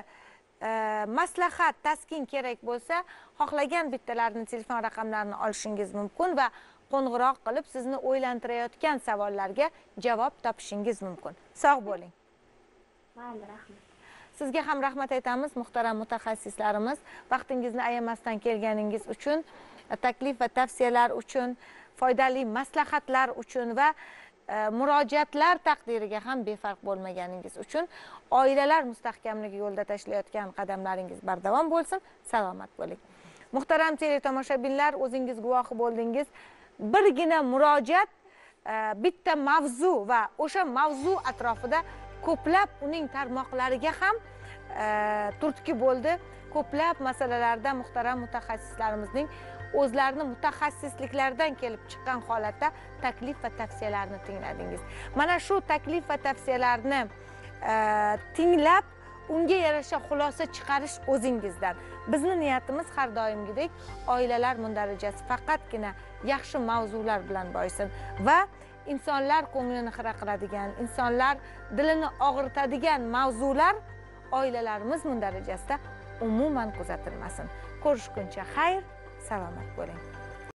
maslahat, taskin kerak bo'lsa, xohlagan bittalarini telefon raqamlarini olishingiz mumkin va qo'ng'iroq qilib sizni o'ylantirayotgan savollarga javob topishingiz mumkin. Sog' bo'ling. Mayli, rahmat. Sizga ham rahmat aytamiz, muhtaram mutaxassislarimiz, vaqtingizni ayamasdan kelganingiz uchun, taklif va tavsiyalar uchun, foydali maslahatlar uchun va e, murojaatlar taqdiriga ham befarq bo'lmaganingiz uchun, oilalar mustahkamligi yo'lida tashlayotgan qadamlaringiz bardavom bo'lsin. Salomat bo'ling. Muhtaram teletomoshabinlar, o'zingiz guvohi bo'ldingiz. Birgina murojaat, e, bitta mavzu va o'sha mavzu atrofida ko'plab uning tarmoqlariga ham e, turtki bo'ldi. Ko'plab masalalarda muhtaram mutaxassislarimizning o'zlarini mutaxassisliklaridan kelib chiqqan holatda taklif va tavsiyalarni tingladingiz. Mana shu taklif va tavsiyalarni e, tinglab, unga yarasha xulosa chiqarish o'zingizdan. Bizning niyatimiz har doimgidek oilalar mundarajasi faqatgina yaxshi mavzular bilan boysin va insonlar ko'nglini xira qiladigan, insonlar dilini og'ritadigan mavzular oilalarimiz mundarajasida umuman kuzatilmasin. Ko'rishguncha xayr, salomat bo'ling.